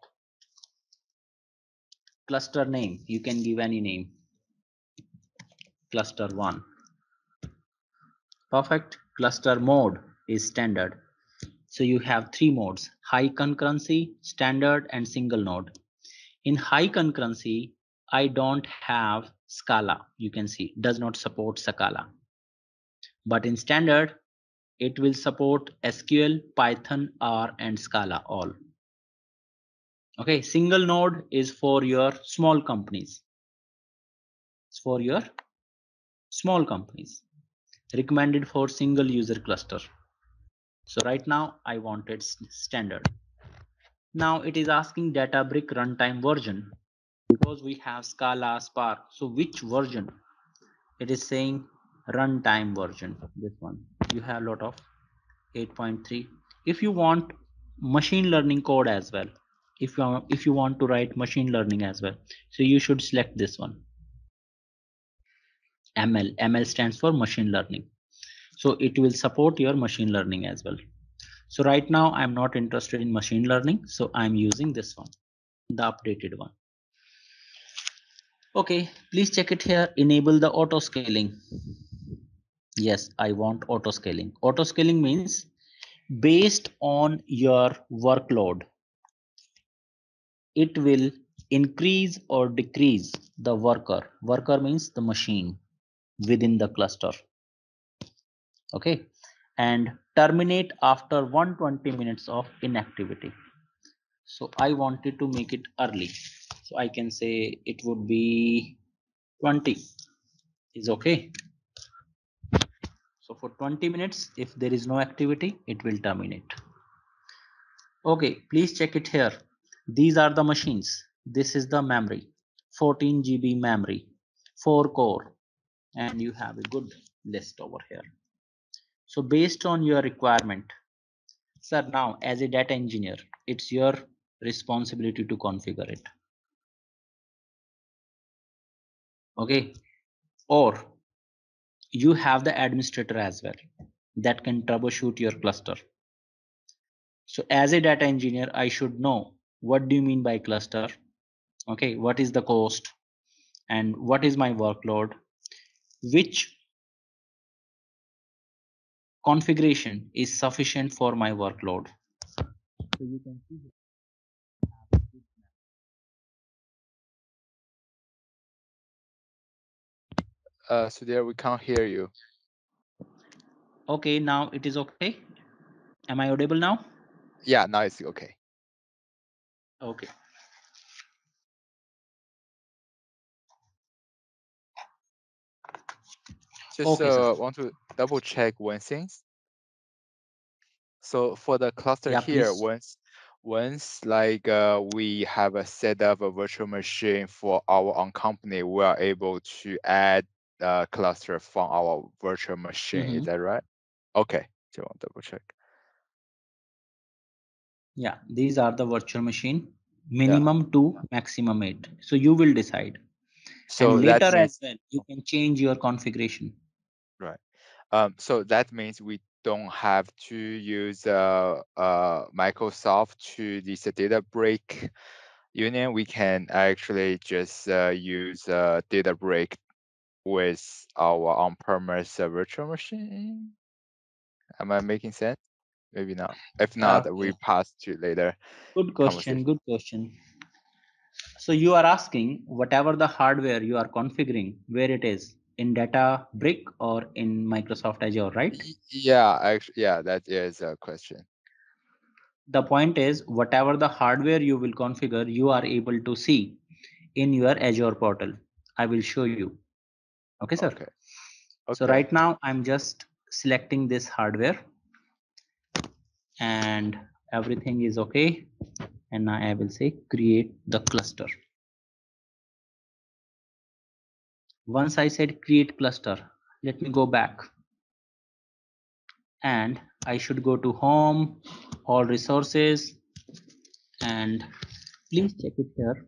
S1: Cluster name, you can give any name. Cluster 1. Perfect. Cluster mode is standard. So you have 3 modes: high concurrency, standard, and single node. In high concurrency, I don't have Scala. You can see does not support Scala. But in standard, it will support SQL, Python, R, and Scala all. Okay, single node is for your small companies. It's for your small companies. Recommended for single user cluster. So right now I wanted standard. Now it is asking Databricks runtime version because we have Scala, Spark. So which version? It is saying runtime version. This one. You have a lot of 8.3. If you want machine learning code as well, if you want to write machine learning as well, so you should select this one. ML stands for machine learning. So it will support your machine learning as well. So right now I'm not interested in machine learning, so I'm using this one, the updated one. Okay, please check it here. Enable the auto scaling. Yes, I want auto scaling. Auto scaling means based on your workload, it will increase or decrease the worker. Worker means the machine within the cluster. Okay, and terminate after 120 minutes of inactivity. So I wanted to make it early, so I can say it would be 20 is okay. So for 20 minutes, if there is no activity, it will terminate. Okay, please check it here. These are the machines. This is the memory, 14 GB memory, 4 core, and you have a good list over here. So based on your requirement, sir, now as a data engineer, it's your responsibility to configure it. Okay, or you have the administrator as well that can troubleshoot your cluster. So as a data engineer, I should know what do you mean by cluster? Okay, what is the cost and what is my workload? Which configuration is sufficient for my workload? So you can see
S2: So there we can't hear you.
S1: okay, now it is okay. Am I audible now?
S2: Yeah, now it's okay.
S1: Okay.
S2: Just
S1: Okay, sir.
S2: want to double check one thing. So for the cluster
S1: Yeah,
S2: here,
S1: please.
S2: once like we have a set up a virtual machine for our own company, we are able to add cluster from our virtual machine. Is that right? Okay, just want to double check.
S1: Yeah, these are the virtual machine, minimum 2, maximum 8. So you will decide.
S2: So
S1: and later
S2: that means,
S1: as well, you can change your configuration.
S2: right. So that means we don't have to use Microsoft to this Databricks Union. We can actually just use Databricks with our on-premise virtual machine. Am I making sense? Maybe not. If not, we pass to later.
S1: Good question. Good question. So you are asking whatever the hardware you are configuring, where it is in Databricks or in Microsoft Azure, right?
S2: Yeah, actually, yeah, that is a question.
S1: The point is, whatever the hardware you will configure, you are able to see in your Azure portal. I will show you. Okay, sir.
S2: Okay.
S1: So right now I'm just selecting this hardware and everything is okay. And now I will say create the cluster. Once I said create cluster, let me go back. And I should go to home, all resources, and please check it here.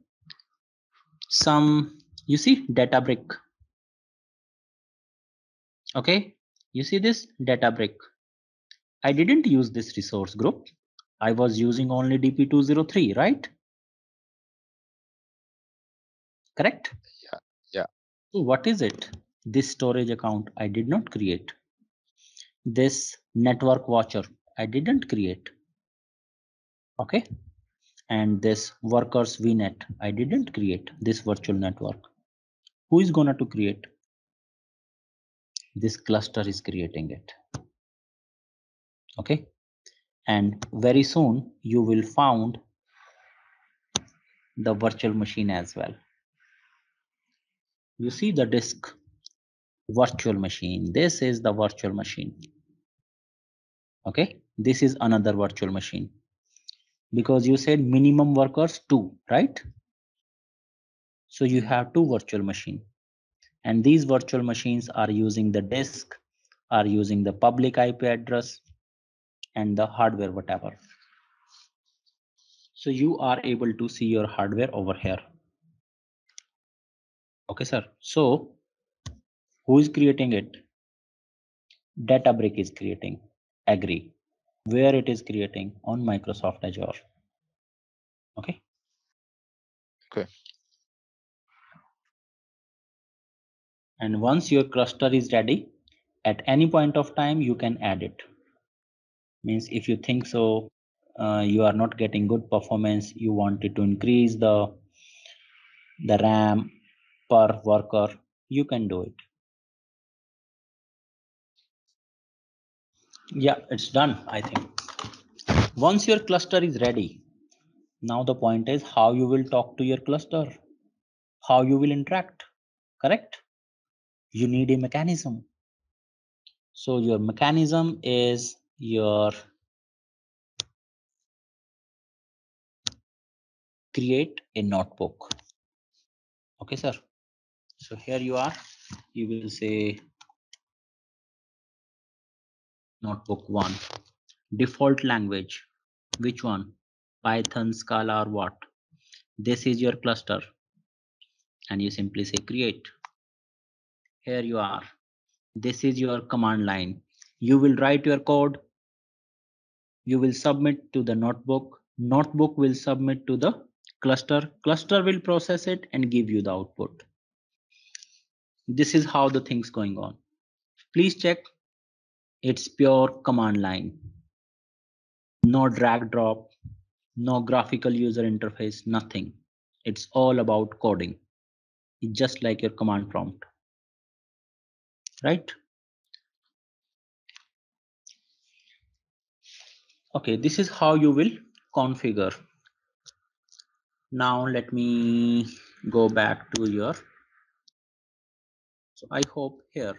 S1: You see Databricks. Okay, you see this Databricks. I didn't use this resource group. I was using only DP203, right? Correct?
S2: Yeah.
S1: So what is it? This storage account I did not create. This network watcher I didn't create. Okay. And this workers VNet I didn't create this virtual network. Who is gonna to create? This cluster is creating it. Okay. And very soon you will found the virtual machine as well. You see the disk virtual machine. This is the virtual machine. Okay, this is another virtual machine because you said minimum workers 2, right? So you have 2 virtual machine, and these virtual machines are using the disk, are using the public IP address and the hardware, whatever. So you are able to see your hardware over here. Okay, sir. So who is creating it? Databricks is creating. Agree. Where it is creating? On Microsoft Azure. Okay.
S2: Okay.
S1: And once your cluster is ready, at any point of time you can add it. Means if you think so, you are not getting good performance, you wanted to increase the RAM per worker, you can do it. Yeah, it's done, I think. Once your cluster is ready, now the point is how you will talk to your cluster, how you will interact, correct? You need a mechanism. So your mechanism is your create a notebook. Okay, sir. So here you are, you will say notebook 1, default language, which one? Python, Scala, or what? This is your cluster, and you simply say create. Here you are, this is your command line. You will write your code, you will submit to the notebook, notebook will submit to the cluster, cluster will process it and give you the output. This is how the things going on. Please check, it's pure command line. No drag drop, no graphical user interface, nothing. It's all about coding. It's just like your command prompt, right? Okay, this is how you will configure. Now let me go back to your, so I hope here,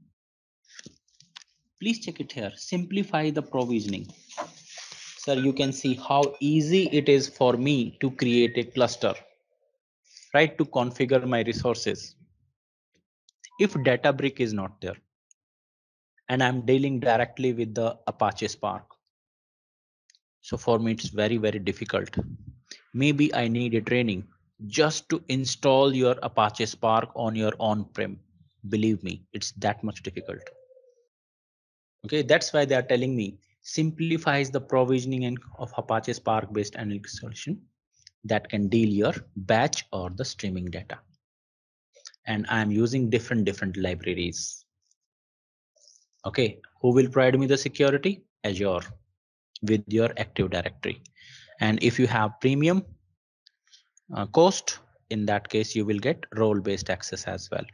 S1: please check it here, simplify the provisioning. Sir, you can see how easy it is for me to create a cluster, right? To configure my resources. If Databricks is not there and I'm dealing directly with the Apache Spark, so for me it's very, very difficult. Maybe I need a training just to install your Apache Spark on your on-prem. Believe me, it's that much difficult. Okay, that's why they are telling me simplifies the provisioning of Apache Spark based analytics solution that can deal your batch or the streaming data. And I'm using different libraries. Okay, who will provide me the security? Azure with your Active Directory. And if you have premium cost, in that case, you will get role-based access as well.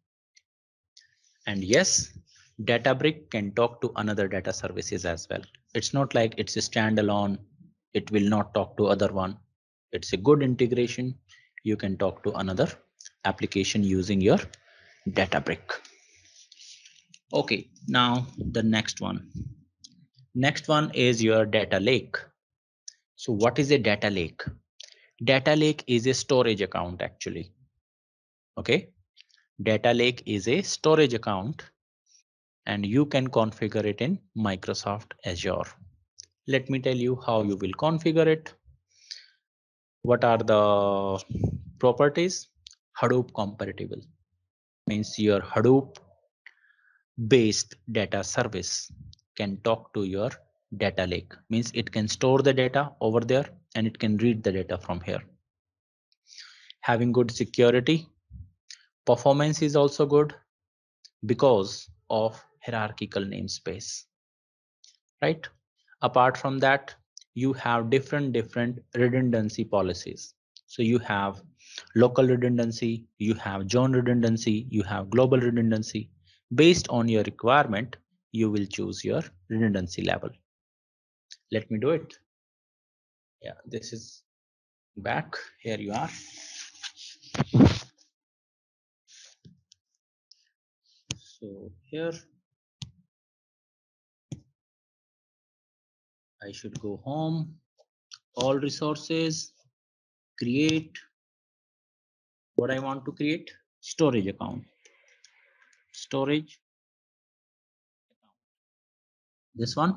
S1: And yes, Databricks can talk to another data services as well. It's not like it's a standalone, it will not talk to other one. It's a good integration. You can talk to another application using your Databricks. Okay, now the next one. Next one is your data lake. So what is a data lake? Data lake is a storage account actually. Okay, data lake is a storage account and you can configure it in Microsoft Azure. Let me tell you how you will configure it. What are the properties? Hadoop compatible means your Hadoop based data service can talk to your data lake, means it can store the data over there and it can read the data from here. Having good security, performance is also good because of hierarchical namespace, right? Apart from that, you have different redundancy policies. So you have local redundancy, you have zone redundancy, you have global redundancy. Based on your requirement, you will choose your redundancy level. Let me do it. Yeah, this is back. Here you are. So here I should go home, all resources, create what I want to create, storage account, storage, this one,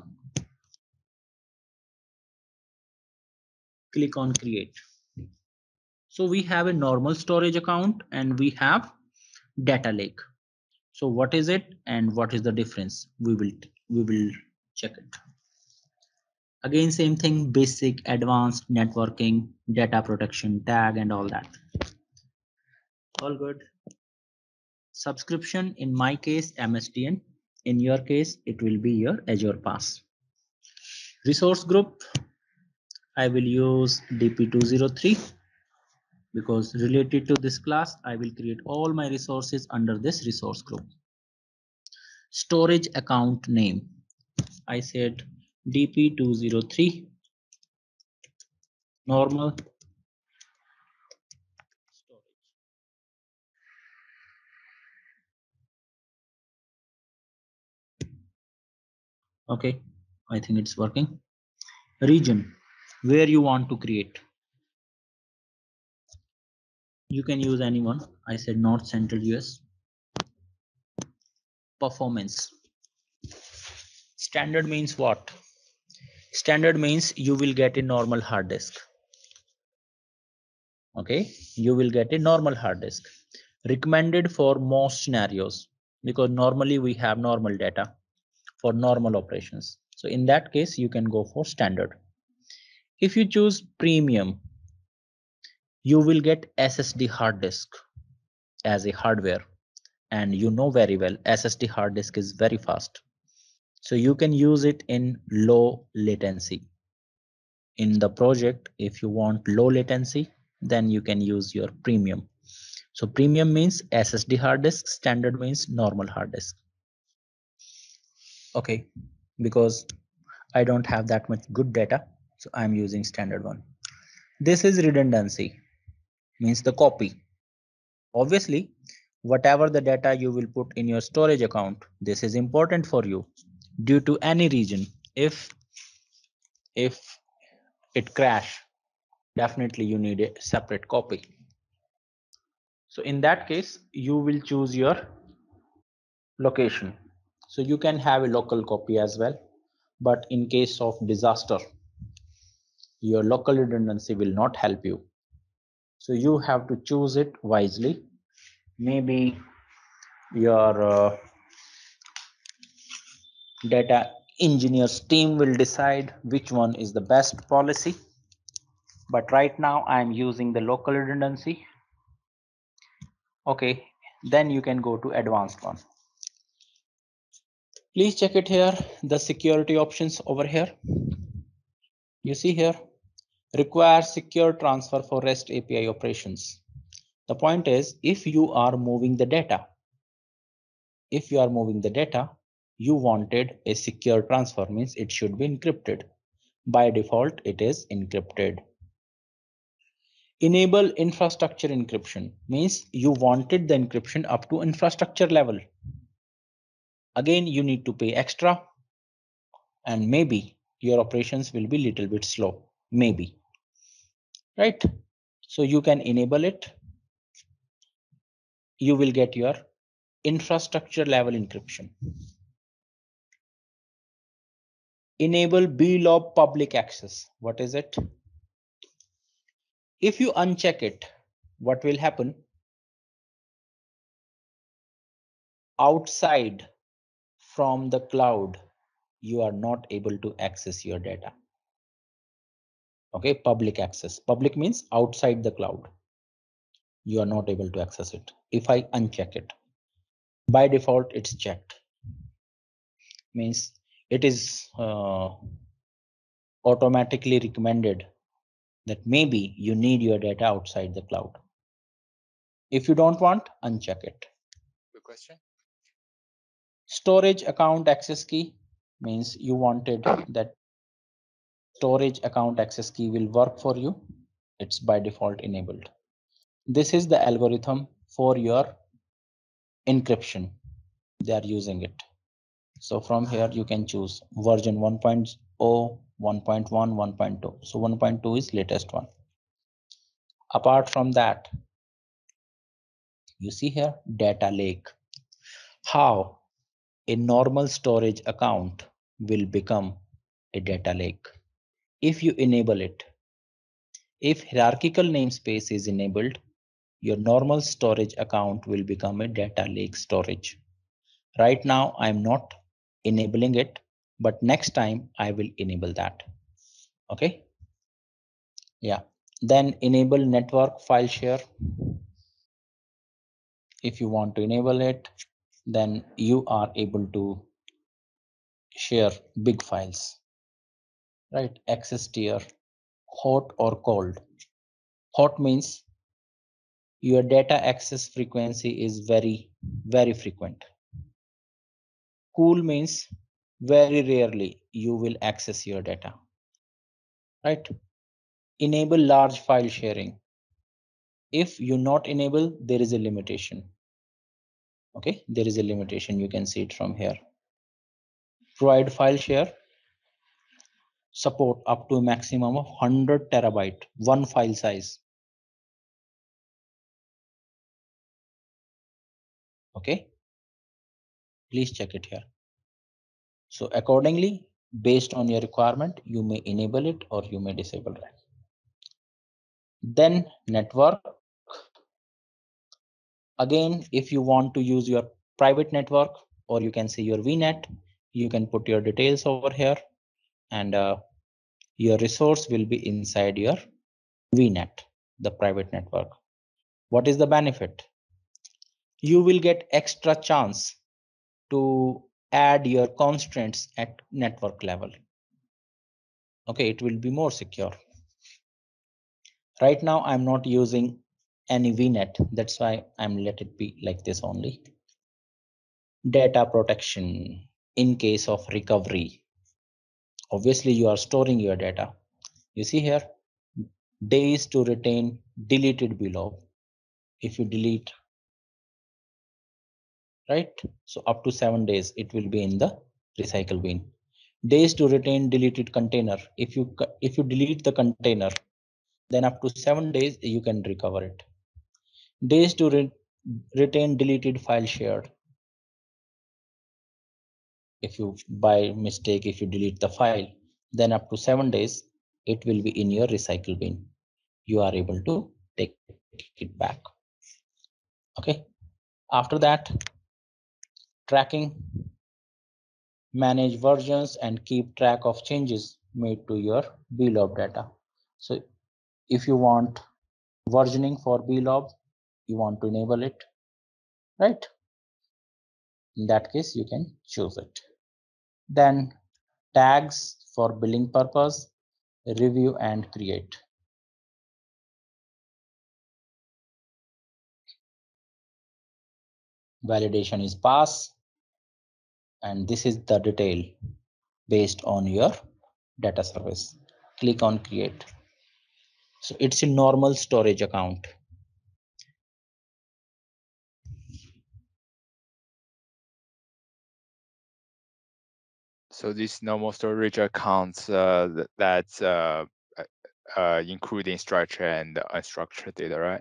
S1: click on create. So we have a normal storage account and we have data lake. So what is it and what is the difference? We will check it. Again, same thing, basic, advanced, networking, data protection, tag, and all that. All good. Subscription, in my case, MSDN. In your case, it will be your Azure Pass. Resource group, I will use DP203 because related to this class, I will create all my resources under this resource group. Storage account name, I said DP203 normal storage. Okay, I think it's working. Region, where you want to create. You can use anyone. I said North Central US. Performance. Standard means what? Standard means you will get a normal hard disk. Okay, you will get a normal hard disk. Recommended for most scenarios because normally we have normal data for normal operations. So in that case, you can go for standard. If you choose premium, you will get SSD hard disk as a hardware. And you know very well, SSD hard disk is very fast. So you can use it in low latency. In the project, if you want low latency, then you can use your premium. So premium means SSD hard disk, standard means normal hard disk. Okay, because I don't have that much good data, so I'm using standard one. This is redundancy, means the copy. Obviously, whatever the data you will put in your storage account, this is important for you due to any region. If it crash, definitely you need a separate copy. So in that case, you will choose your location. So you can have a local copy as well, but in case of disaster, your local redundancy will not help you. So you have to choose it wisely. Maybe your data engineers team will decide which one is the best policy. But right now I'm using the local redundancy. Okay, then you can go to advanced one. Please check it here, the security options over here. You see here, require secure transfer for REST API operations. The point is, if you are moving the data, you wanted a secure transfer, means it should be encrypted. By default, it is encrypted. Enable infrastructure encryption means you wanted the encryption up to infrastructure level. Again, you need to pay extra, and maybe your operations will be little bit slow, maybe, right? So you can enable it. You will get your infrastructure level encryption. Enable BLOB public access. What is it? If you uncheck it, what will happen? Outside from the cloud, you are not able to access your data. Okay, public access. Public means outside the cloud. You are not able to access it. If I uncheck it, by default, it's checked. Means it is automatically recommended that maybe you need your data outside the cloud. If you don't want, uncheck it.
S2: Good question.
S1: Storage account access key means you wanted that storage account access key will work for you. It's by default enabled. This is the algorithm for your encryption. They are using it. So from here you can choose version 1.0, 1.1, 1.2. So 1.2 is latest one. Apart from that, you see here data lake. How a normal storage account will become a data lake if you enable it. If hierarchical namespace is enabled, your normal storage account will become a data lake storage. Right now, I'm not enabling it, but next time I will enable that. Okay. Yeah. Then enable network file share. If you want to enable it, then you are able to share big files, right? Access tier, hot or cold. Hot means your data access frequency is very, very frequent. Cool means very rarely you will access your data, right? Enable large file sharing. If you not enable, there is a limitation. Okay, there is a limitation. You can see it from here. Provide file share support up to a maximum of 100 terabyte, one file size. Okay, please check it here. So accordingly, based on your requirement, you may enable it or you may disable it. Then network. Again, if you want to use your private network, or you can say your VNet, you can put your details over here, and your resource will be inside your VNet, the private network. What is the benefit? You will get extra chance to add your constraints at network level. Okay, it will be more secure. Right now, I'm not using any VNet. That's why I'm let it be like this only. Data protection in case of recovery. Obviously, you are storing your data. You see here, days to retain deleted below. If you delete, right? So up to 7 days, it will be in the recycle bin. Days to retain deleted container. If you delete the container, then up to 7 days you can recover it. Days to retain deleted file shared. if you by mistake, if you delete the file, then up to 7 days, it will be in your recycle bin. You are able to take it back. Okay. After that, tracking, manage versions and keep track of changes made to your blob data. So if you want versioning for blob, you want to enable it, right? In that case, you can choose it. Then tags for billing purpose, review and create. Validation is pass, and this is the detail based on your data service. Click on create. So it's a normal storage account.
S2: So these normal storage accounts that's including structured and unstructured data, right?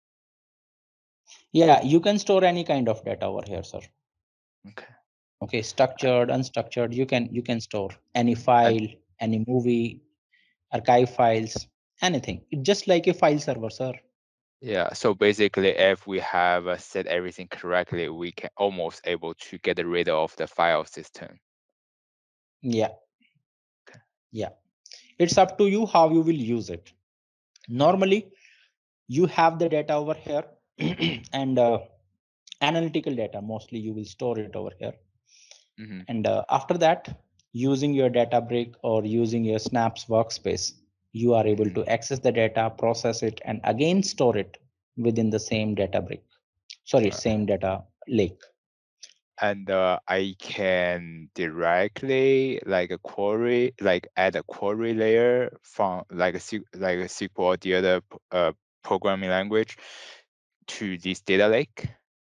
S1: Yeah, you can store any kind of data over here, sir.
S2: Okay.
S1: Okay, structured, unstructured, you can store any file, any movie, archive files, anything. It's just like a file server, sir.
S2: Yeah, so basically if we have set everything correctly, we can almost able to get rid of the file system.
S1: Yeah. Yeah, it's up to you how you will use it. Normally, you have the data over here and analytical data, mostly you will store it over here.
S2: Mm-hmm.
S1: And after that, using your Databricks or using your Snaps workspace, you are able to access the data, process it, and again store it within the same Databricks. Sorry, same data lake.
S2: And I can directly like a query, like add a query layer from like a SQL or the other programming language to this data lake.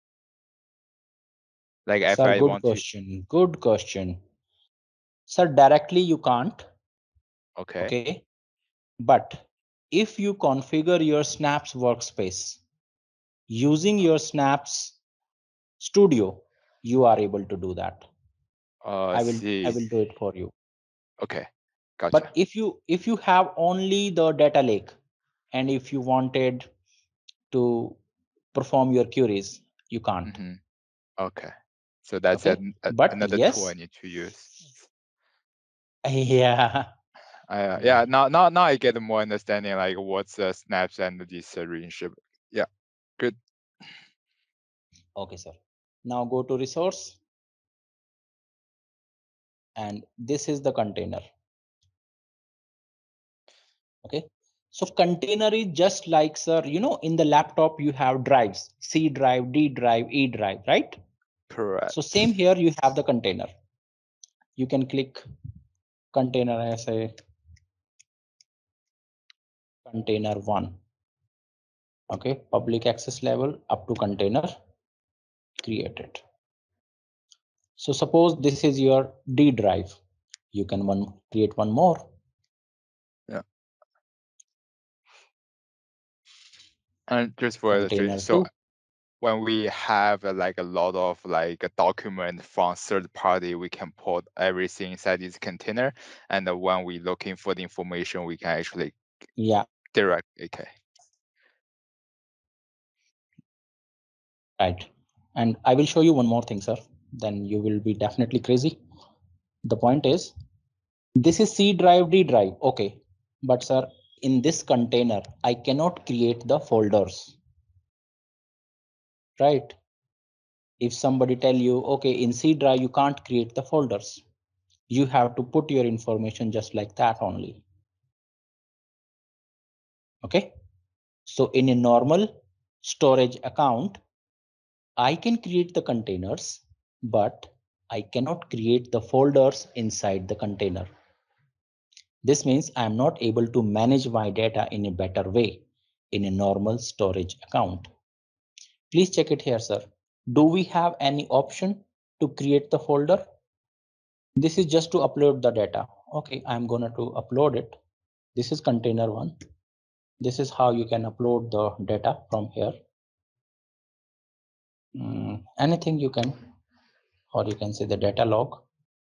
S2: Like if
S1: Sir,
S2: I
S1: good
S2: want
S1: question. Good question. Sir, directly you can't.
S2: to. Okay.
S1: Okay. But if you configure your Snaps workspace using your Snaps Studio, you are able to do that. I will do it for you.
S2: Okay, gotcha.
S1: But if you have only the data lake, and if you wanted to perform your queries, you can't.
S2: Mm-hmm. Okay, so that's
S1: Okay, but
S2: another
S1: yes,
S2: tool I need to use.
S1: yeah.
S2: Yeah. Now I get more understanding like what's the snaps and this relationship. Yeah, good.
S1: Okay, sir. Now go to resource, and this is the container. Okay, so container is just like, sir, you know, in the laptop you have drives, C drive, D drive, E drive, right?
S2: Correct.
S1: So same here, you have the container. You can click container as a container 1. Okay, public access level up to container created. So suppose this is your D drive, you can create one more.
S2: Yeah. And just for
S1: Container
S2: illustration, so
S1: 2.
S2: when we have like a lot of like a document from third party, we can put everything inside this container, and when we looking for the information, we can actually direct. Okay.
S1: Right, and I will show you one more thing, sir. Then you will be definitely crazy. The point is, this is C drive, D drive. Okay, but sir, in this container, I cannot create the folders. Right? If somebody tell you, okay, in C drive, you can't create the folders. You have to put your information just like that only. Okay. So in a normal storage account, I can create the containers, but I cannot create the folders inside the container. This means I'm not able to manage my data in a better way in a normal storage account. Please check it here, sir. Do we have any option to create the folder? This is just to upload the data. Okay, I'm going to upload it. This is container 1. This is how you can upload the data from here. Anything you can, or you can say the data log.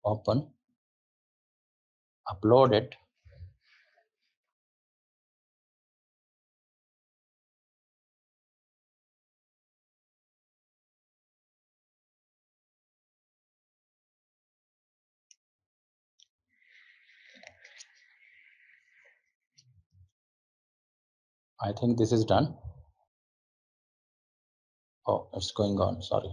S1: Open, upload it. I think this is done. Oh, it's going on, sorry.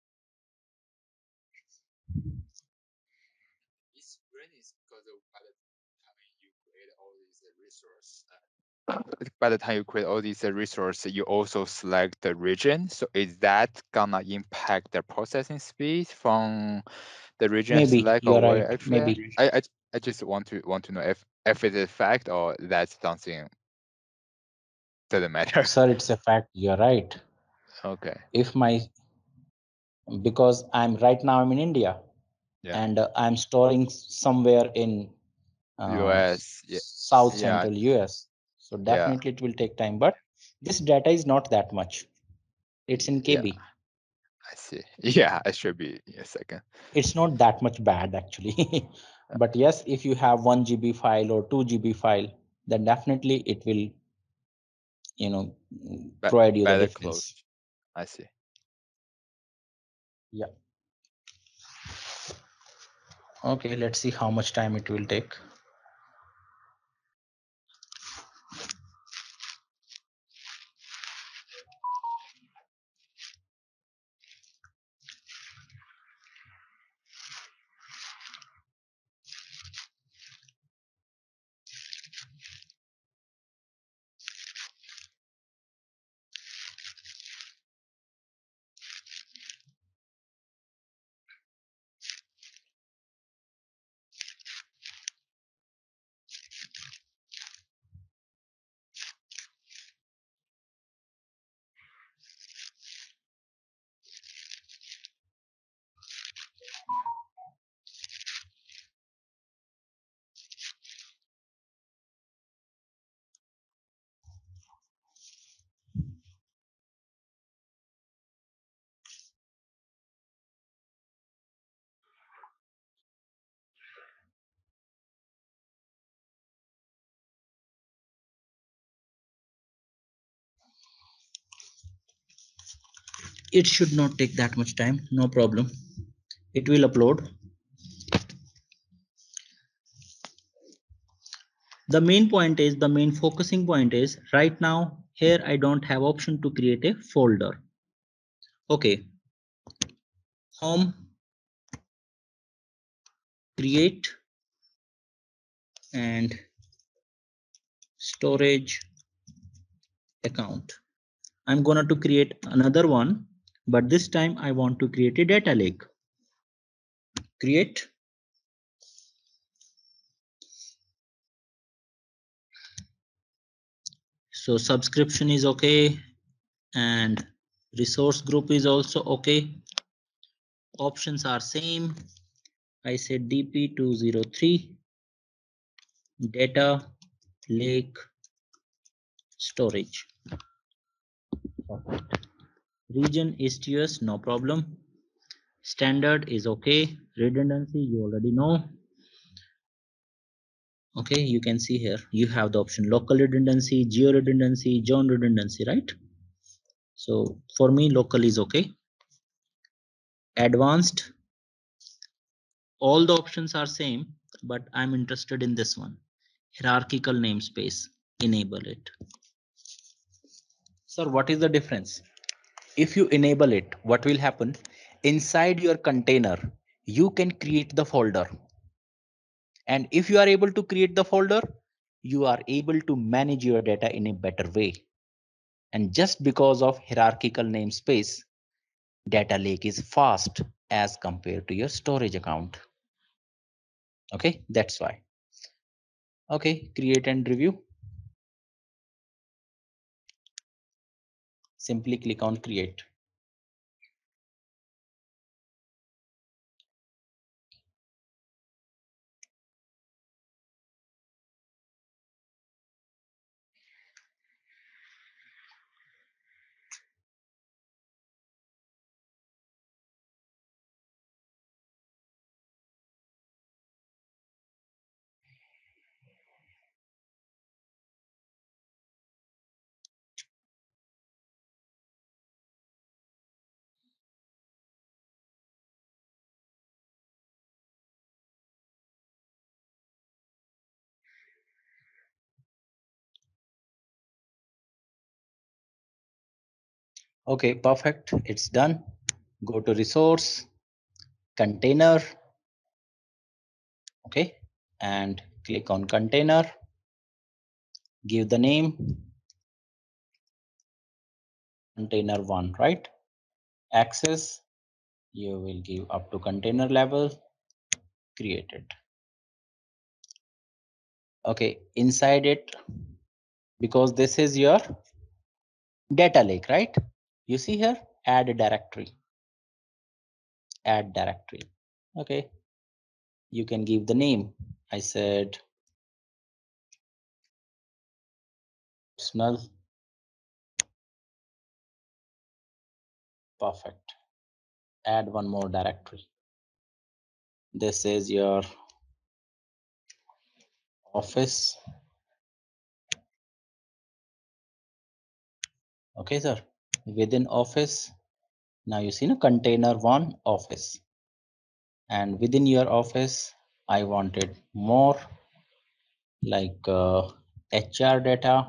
S2: It's really because by the time you create all these resources, by the time you create all these resources, you also select the region. So is that gonna impact the processing speed from the region
S1: Maybe
S2: select,
S1: you're
S2: or
S1: right.
S2: actually,
S1: Maybe.
S2: I just want to know if it's a fact or that's something doesn't matter.
S1: Sir, it's a fact. You're right.
S2: Okay.
S1: If my, because right now I'm in India,
S2: Yeah.
S1: and I'm storing somewhere in
S2: US. Yeah.
S1: South
S2: Yeah.
S1: Central US. So
S2: Yeah.
S1: definitely it will take time, but this data is not that much. It's in
S2: Yeah.
S1: KB.
S2: I see. Yeah, it should be a second.
S1: It's not that much bad actually. But yes, if you have 1 GB file or 2 GB file, then definitely it will, you know, provide you the
S2: Better
S1: difference.
S2: close. I see.
S1: Yeah. Okay, let's see how much time it will take. It should not take that much time, no problem. It will upload. The main point is, the main focusing point is, right now here I don't have option to create a folder. Okay, home, create, and storage account. I'm gonna to create another one, but this time I want to create a data lake. Create. So subscription is okay, and resource group is also okay. Options are same. I said DP203 data lake storage. Region is TS, no problem. Standard is okay. Redundancy, you already know. Okay, you can see here you have the option local redundancy, geo redundancy, zone redundancy, right? So for me, local is okay. Advanced, all the options are same, but I'm interested in this one. Hierarchical namespace, enable it. Sir, what is the difference? If you enable it, what will happen? Inside your container, you can create the folder. And if you are able to create the folder, you are able to manage your data in a better way. And just because of hierarchical namespace, data lake is fast as compared to your storage account. Okay, that's why. Okay, create and review. Simply click on create. Okay, perfect. It's done. Go to resource, container. Okay, and click on container. Give the name container 1, right? Access, you will give up to container level. Create it. Okay, inside it, because this is your data lake, right? You see here, add a directory. Add directory. Okay, you can give the name. I said personal. Perfect. Add one more directory. This is your office. Okay, sir. Within office, now you see a container 1 office, and within your office, I wanted more like HR data.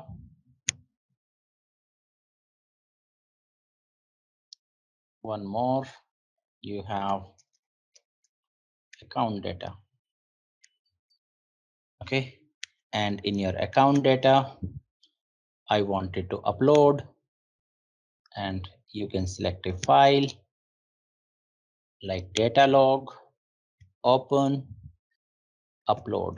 S1: One more, you have account data. Okay, and in your account data, I wanted to upload, and you can select a file like data log, open, upload.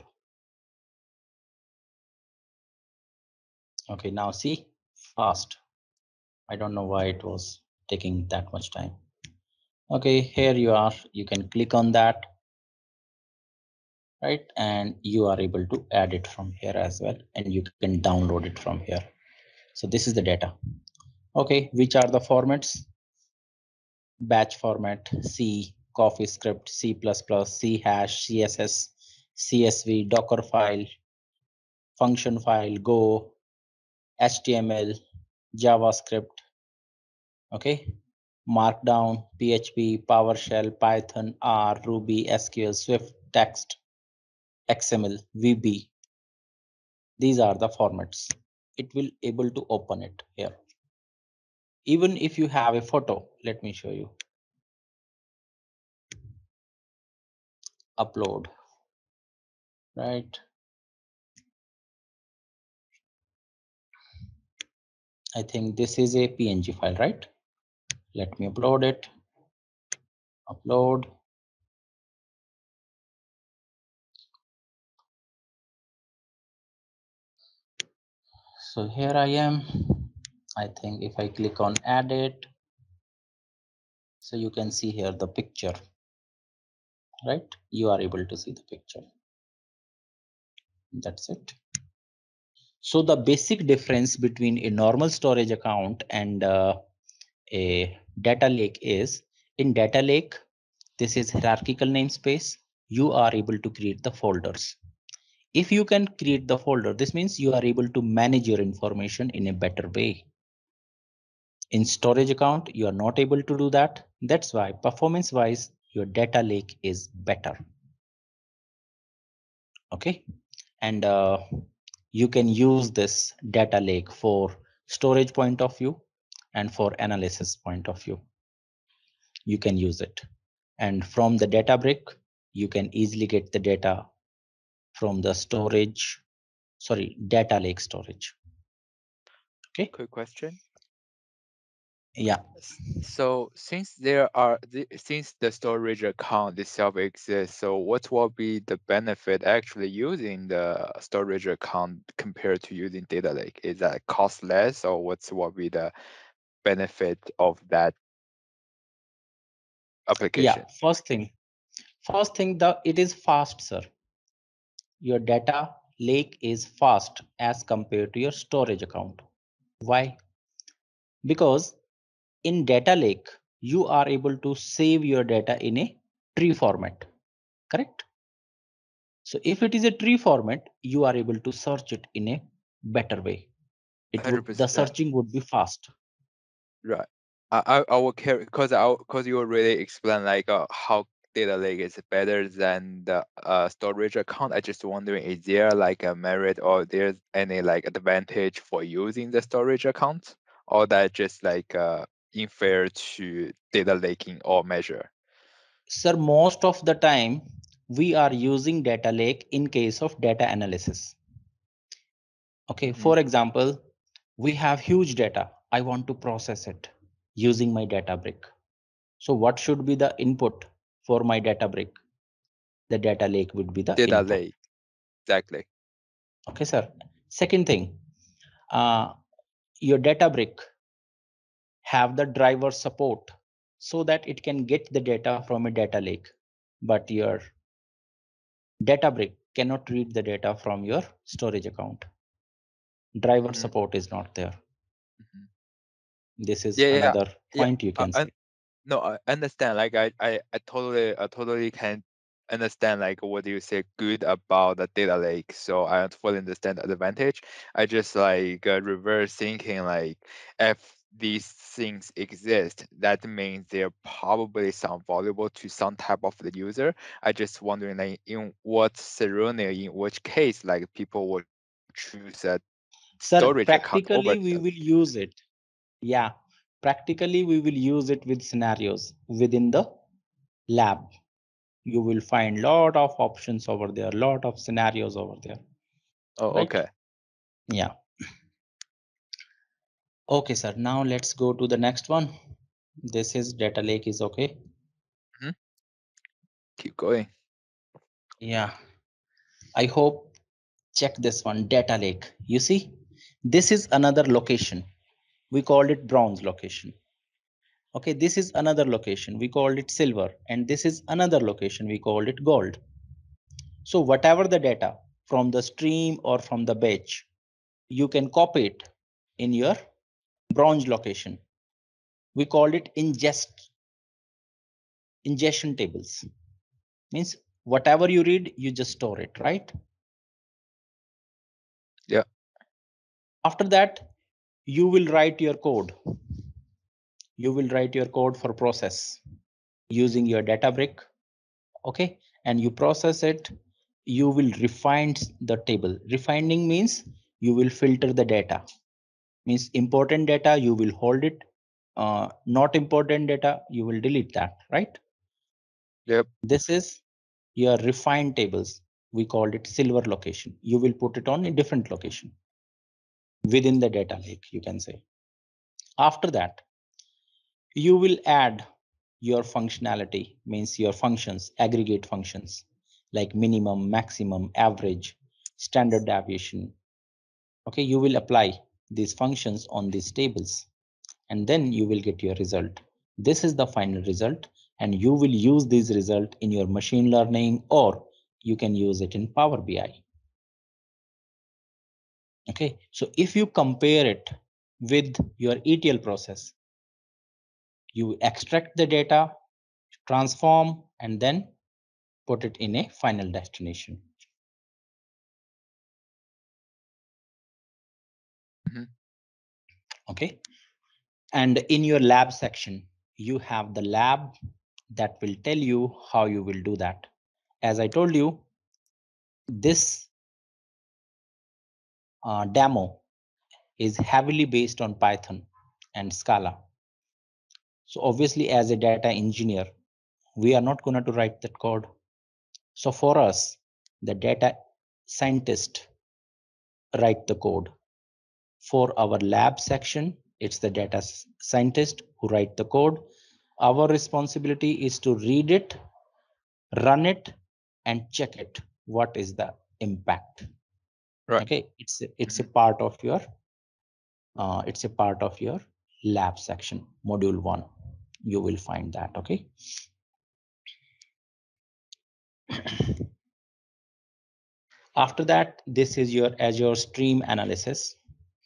S1: Okay, now see, fast. I don't know why it was taking that much time. Okay, here you are. You can click on that, right? And you are able to add it from here as well, and you can download it from here. So this is the data. Okay, which are the formats? Batch format, C, CoffeeScript, C++, C hash, CSS, CSV, Docker file, function file, Go, HTML, JavaScript, okay, Markdown, PHP, PowerShell, Python, R, Ruby, SQL, Swift, text, XML, VB. These are the formats. It will able to open it here. Even if you have a photo, let me show you. Upload, right? I think this is a PNG file, right? Let me upload it. Upload. So here I am. I think if I click on edit, so you can see here the picture, right? You are able to see the picture. That's it. So the basic difference between a normal storage account and a data lake is, in data lake, this is hierarchical namespace. You are able to create the folders. If you can create the folder, this means you are able to manage your information in a better way. In storage account, you are not able to do that. That's why performance wise, your data lake is better. Okay, and you can use this data lake for storage point of view and for analysis point of view. You can use it, and from the Databricks, you can easily get the data from the storage, sorry, data lake storage. Okay.
S2: Quick question.
S1: Yeah.
S2: So since since the storage account itself exists, so what will be the benefit actually using the storage account compared to using data lake? Is that cost less, or what will be the benefit of that application?
S1: Yeah. First thing, it is fast, sir. Your data lake is fast as compared to your storage account. Why? Because in data lake, you are able to save your data in a tree format, correct? So if it is a tree format, you are able to search it in a better way. It would, the
S2: 100%.
S1: searching would be fast.
S2: Right. I will care because you already explained like how data lake is better than the storage account. I just wondering, is there like a merit or there's any like advantage for using the storage account, or that just like infer to data laking or measure?
S1: Sir, most of the time we are using data lake in case of data analysis. Okay, for example, we have huge data. I want to process it using my Databricks. So what should be the input for my Databricks? The data lake would be the
S2: Data
S1: input.
S2: lake, exactly.
S1: Okay, sir. Second thing, your Databricks have the driver support so that it can get the data from a data lake, but your Databricks cannot read the data from your storage account. Driver support is not there. This is another point you can say.
S2: No, I understand. Like I totally can understand like what you say good about the data lake. So I fully understand the advantage. I just like reverse thinking like if these things exist, that means they're probably some valuable to some type of the user. I just wondering like in what scenario, in which case, like people would choose a
S1: Sir,
S2: storage account over
S1: practically we will use it. Yeah, practically we will use it with scenarios within the lab. You will find lot of options over there, lot of scenarios over there.
S2: Oh,
S1: right?
S2: okay.
S1: Yeah. Okay, sir. Now let's go to the next one. This is data lake is okay.
S2: Keep going.
S1: Yeah. I hope check this one, data lake. You see, this is another location. We called it bronze location. Okay, this is another location. We called it silver. And this is another location. We called it gold. So whatever the data from the stream or from the batch, you can copy it in your bronze location. We called it ingestion tables. Means whatever you read, you just store it, right?
S2: Yeah.
S1: After that, you will write your code. You will write your code for process using your Databricks. Okay, and you process it. You will refine the table. Refining means you will filter the data. Means important data, you will hold it. Not important data, you will delete that, right?
S2: Yep.
S1: This is your refined tables. We called it silver location. You will put it on a different location within the data lake, you can say. After that, you will add your functionality, means your functions, aggregate functions like minimum, maximum, average, standard deviation. Okay, you will apply these functions on these tables and then you will get your result. This is the final result and you will use this result in your machine learning or you can use it in Power BI. Okay, so if you compare it with your ETL process, you extract the data, transform, and then put it in a final destination. Okay, and in your lab section, you have the lab that will tell you how you will do that. As I told you, this demo is heavily based on Python and Scala. So obviously, as a data engineer, we are not going to write that code. So for us, the data scientist write the code. For our lab section, it's the data scientist who write the code. Our responsibility is to read it, run it, and check it. What is the impact?
S2: Right.
S1: Okay, it's a part of your lab section, module 1. You will find that. Okay. After that, this is your Azure Stream Analysis.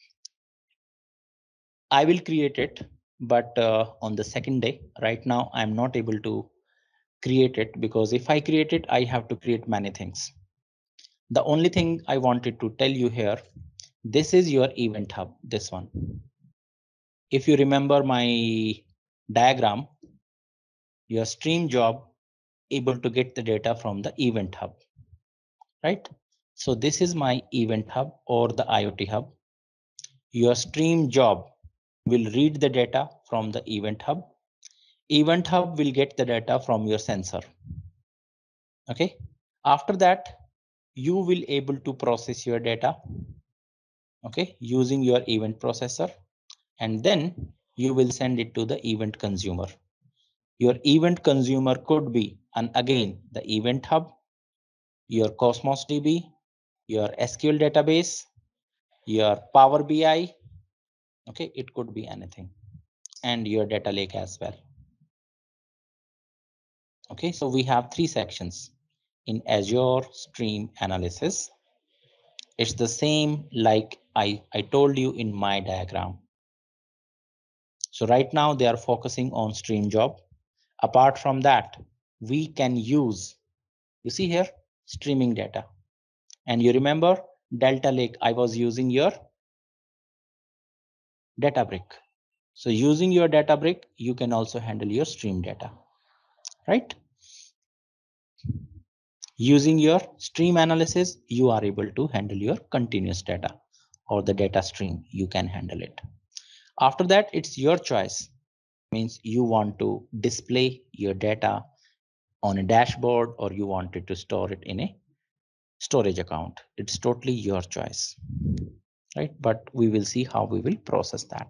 S1: I will create it, but on the second day. Right now, I'm not able to create it because if I create it, I have to create many things. The only thing I wanted to tell you here, this is your event hub, this one. If you remember my diagram, your stream job able to get the data from the event hub, right? So this is my event hub or the IoT hub. Your stream job will read the data from the Event Hub. Event Hub will get the data from your sensor. Okay. After that, you will able to process your data, okay, using your event processor, and then you will send it to the event consumer. Your event consumer could be, and again, the Event Hub, your Cosmos DB, your SQL database, your Power BI, okay, it could be anything, and your data lake as well. Okay, so we have three sections in Azure Stream Analysis. It's the same like I told you in my diagram. So right now they are focusing on stream job. Apart from that, we can use, you see here, streaming data. And you remember Delta Lake, I was using your Databricks. So using your Databricks, you can also handle your stream data, right? Using your stream analysis, you are able to handle your continuous data or the data stream, you can handle it. After that, it's your choice. Means you want to display your data on a dashboard or you wanted to store it in a storage account. It's totally your choice, right? But we will see how we will process that.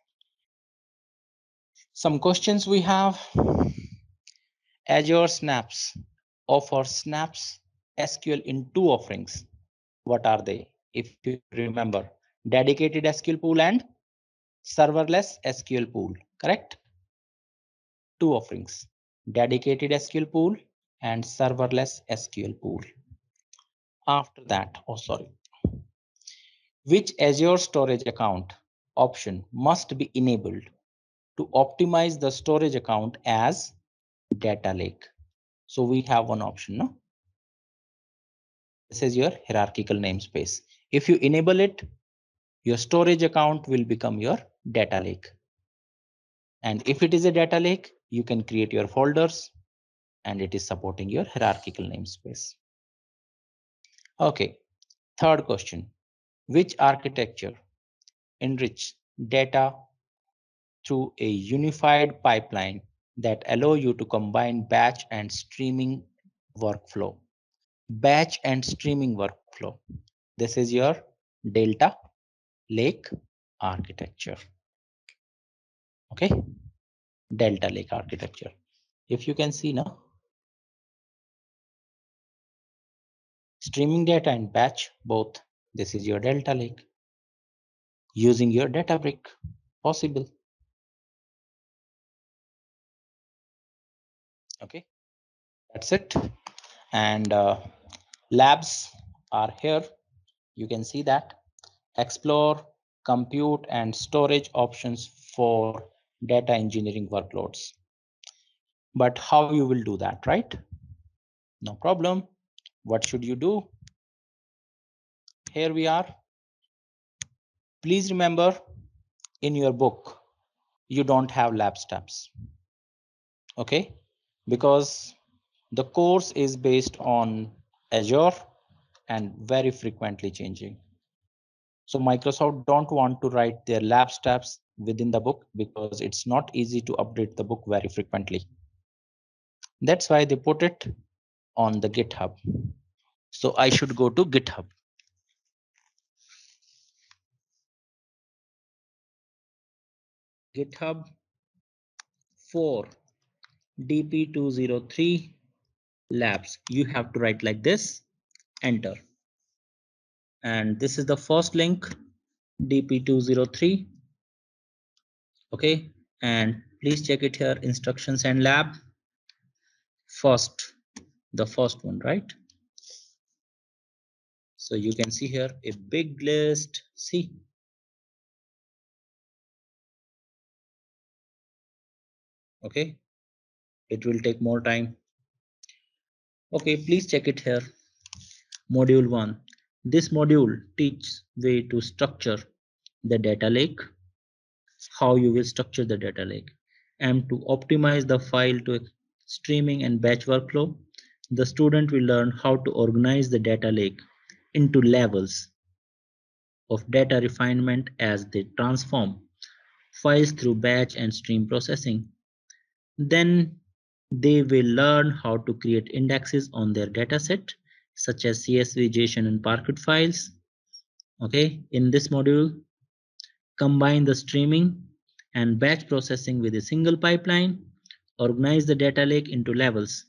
S1: Some questions we have. Azure Snaps offers Snaps SQL in two offerings. What are they? If you remember, dedicated SQL pool and serverless SQL pool, correct? Two offerings, dedicated SQL pool and serverless SQL pool. After that, oh sorry, which Azure storage account option must be enabled to optimize the storage account as data lake? So we have one option, no? This is your hierarchical namespace. If you enable it, your storage account will become your data lake. And if it is a data lake, you can create your folders and it is supporting your hierarchical namespace. Okay, third question. Which architecture enrich data through a unified pipeline that allow you to combine batch and streaming workflow? Batch and streaming workflow. This is your Delta Lake architecture. Okay, Delta Lake architecture. If you can see now, streaming data and batch both. This is your Delta Lake. Using your Databricks, possible. Okay, that's it. And labs are here. You can see that. Explore compute and storage options for data engineering workloads. But how you will do that, right? No problem. What should you do? Here we are. Please remember, in your book, you don't have lab steps. Okay, because the course is based on Azure and very frequently changing. So Microsoft don't want to write their lab steps within the book because it's not easy to update the book very frequently. That's why they put it on the GitHub. So I should go to GitHub. GitHub for DP203 labs. You have to write like this, enter. And this is the first link, DP203. Okay, and please check it here, instructions and lab. First, the first one, right? So you can see here a big list. See, okay, it will take more time. Okay, please check it here. Module 1. This module teaches way to structure the data lake, how you will structure the data lake, and to optimize the file to streaming and batch workflow. The student will learn how to organize the data lake into levels of data refinement as they transform files through batch and stream processing. Then they will learn how to create indexes on their dataset, such as CSV, JSON, and Parquet files. Okay, in this module, combine the streaming and batch processing with a single pipeline, organize the data lake into levels.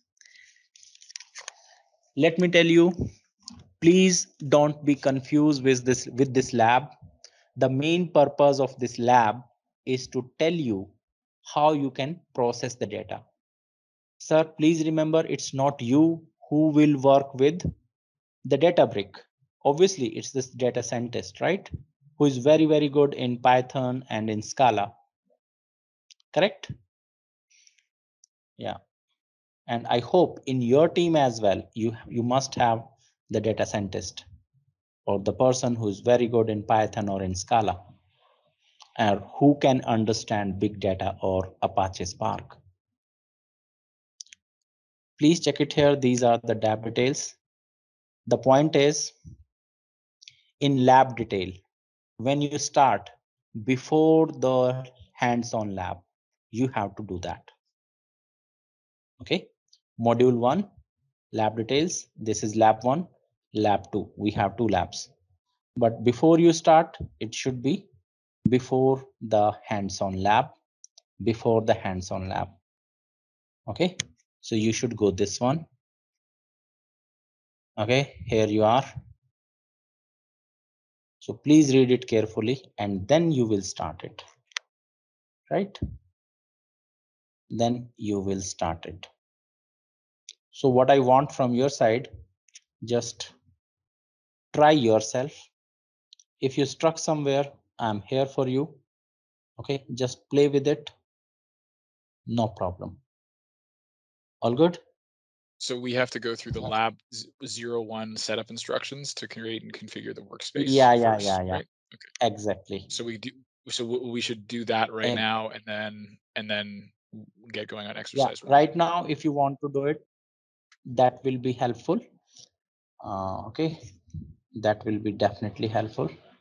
S1: Let me tell you, please don't be confused with this lab. The main purpose of this lab is to tell you how you can process the data. Sir, please remember, it's not you who will work with the Databricks. Obviously, it's this data scientist, right? Who is very, very good in Python and in Scala. Correct? Yeah. And I hope in your team as well, you must have the data scientist or the person who is very good in Python or in Scala, and who can understand big data or Apache Spark. Please check it here. These are the lab details. The point is, in lab detail, when you start before the hands-on lab, you have to do that. Okay, module 1, lab details. This is lab 1, lab 2. We have 2 labs. But before you start, it should be before the hands-on lab, before the hands-on lab. Okay, so you should go this one. Okay, here you are. So please read it carefully and then you will start it. Right? Then you will start it. So what I want from your side, just try yourself. If you struck somewhere, I'm here for you. Okay, just play with it. No problem. All good?
S3: So we have to go through the lab 01 setup instructions to create and configure the workspace.
S1: Yeah,
S3: first,
S1: yeah.
S3: right?
S1: Okay. Exactly.
S3: So we should do that right now, and then get going on exercise 1.
S1: Right now, if you want to do it, that will be helpful. Okay, that will be definitely helpful.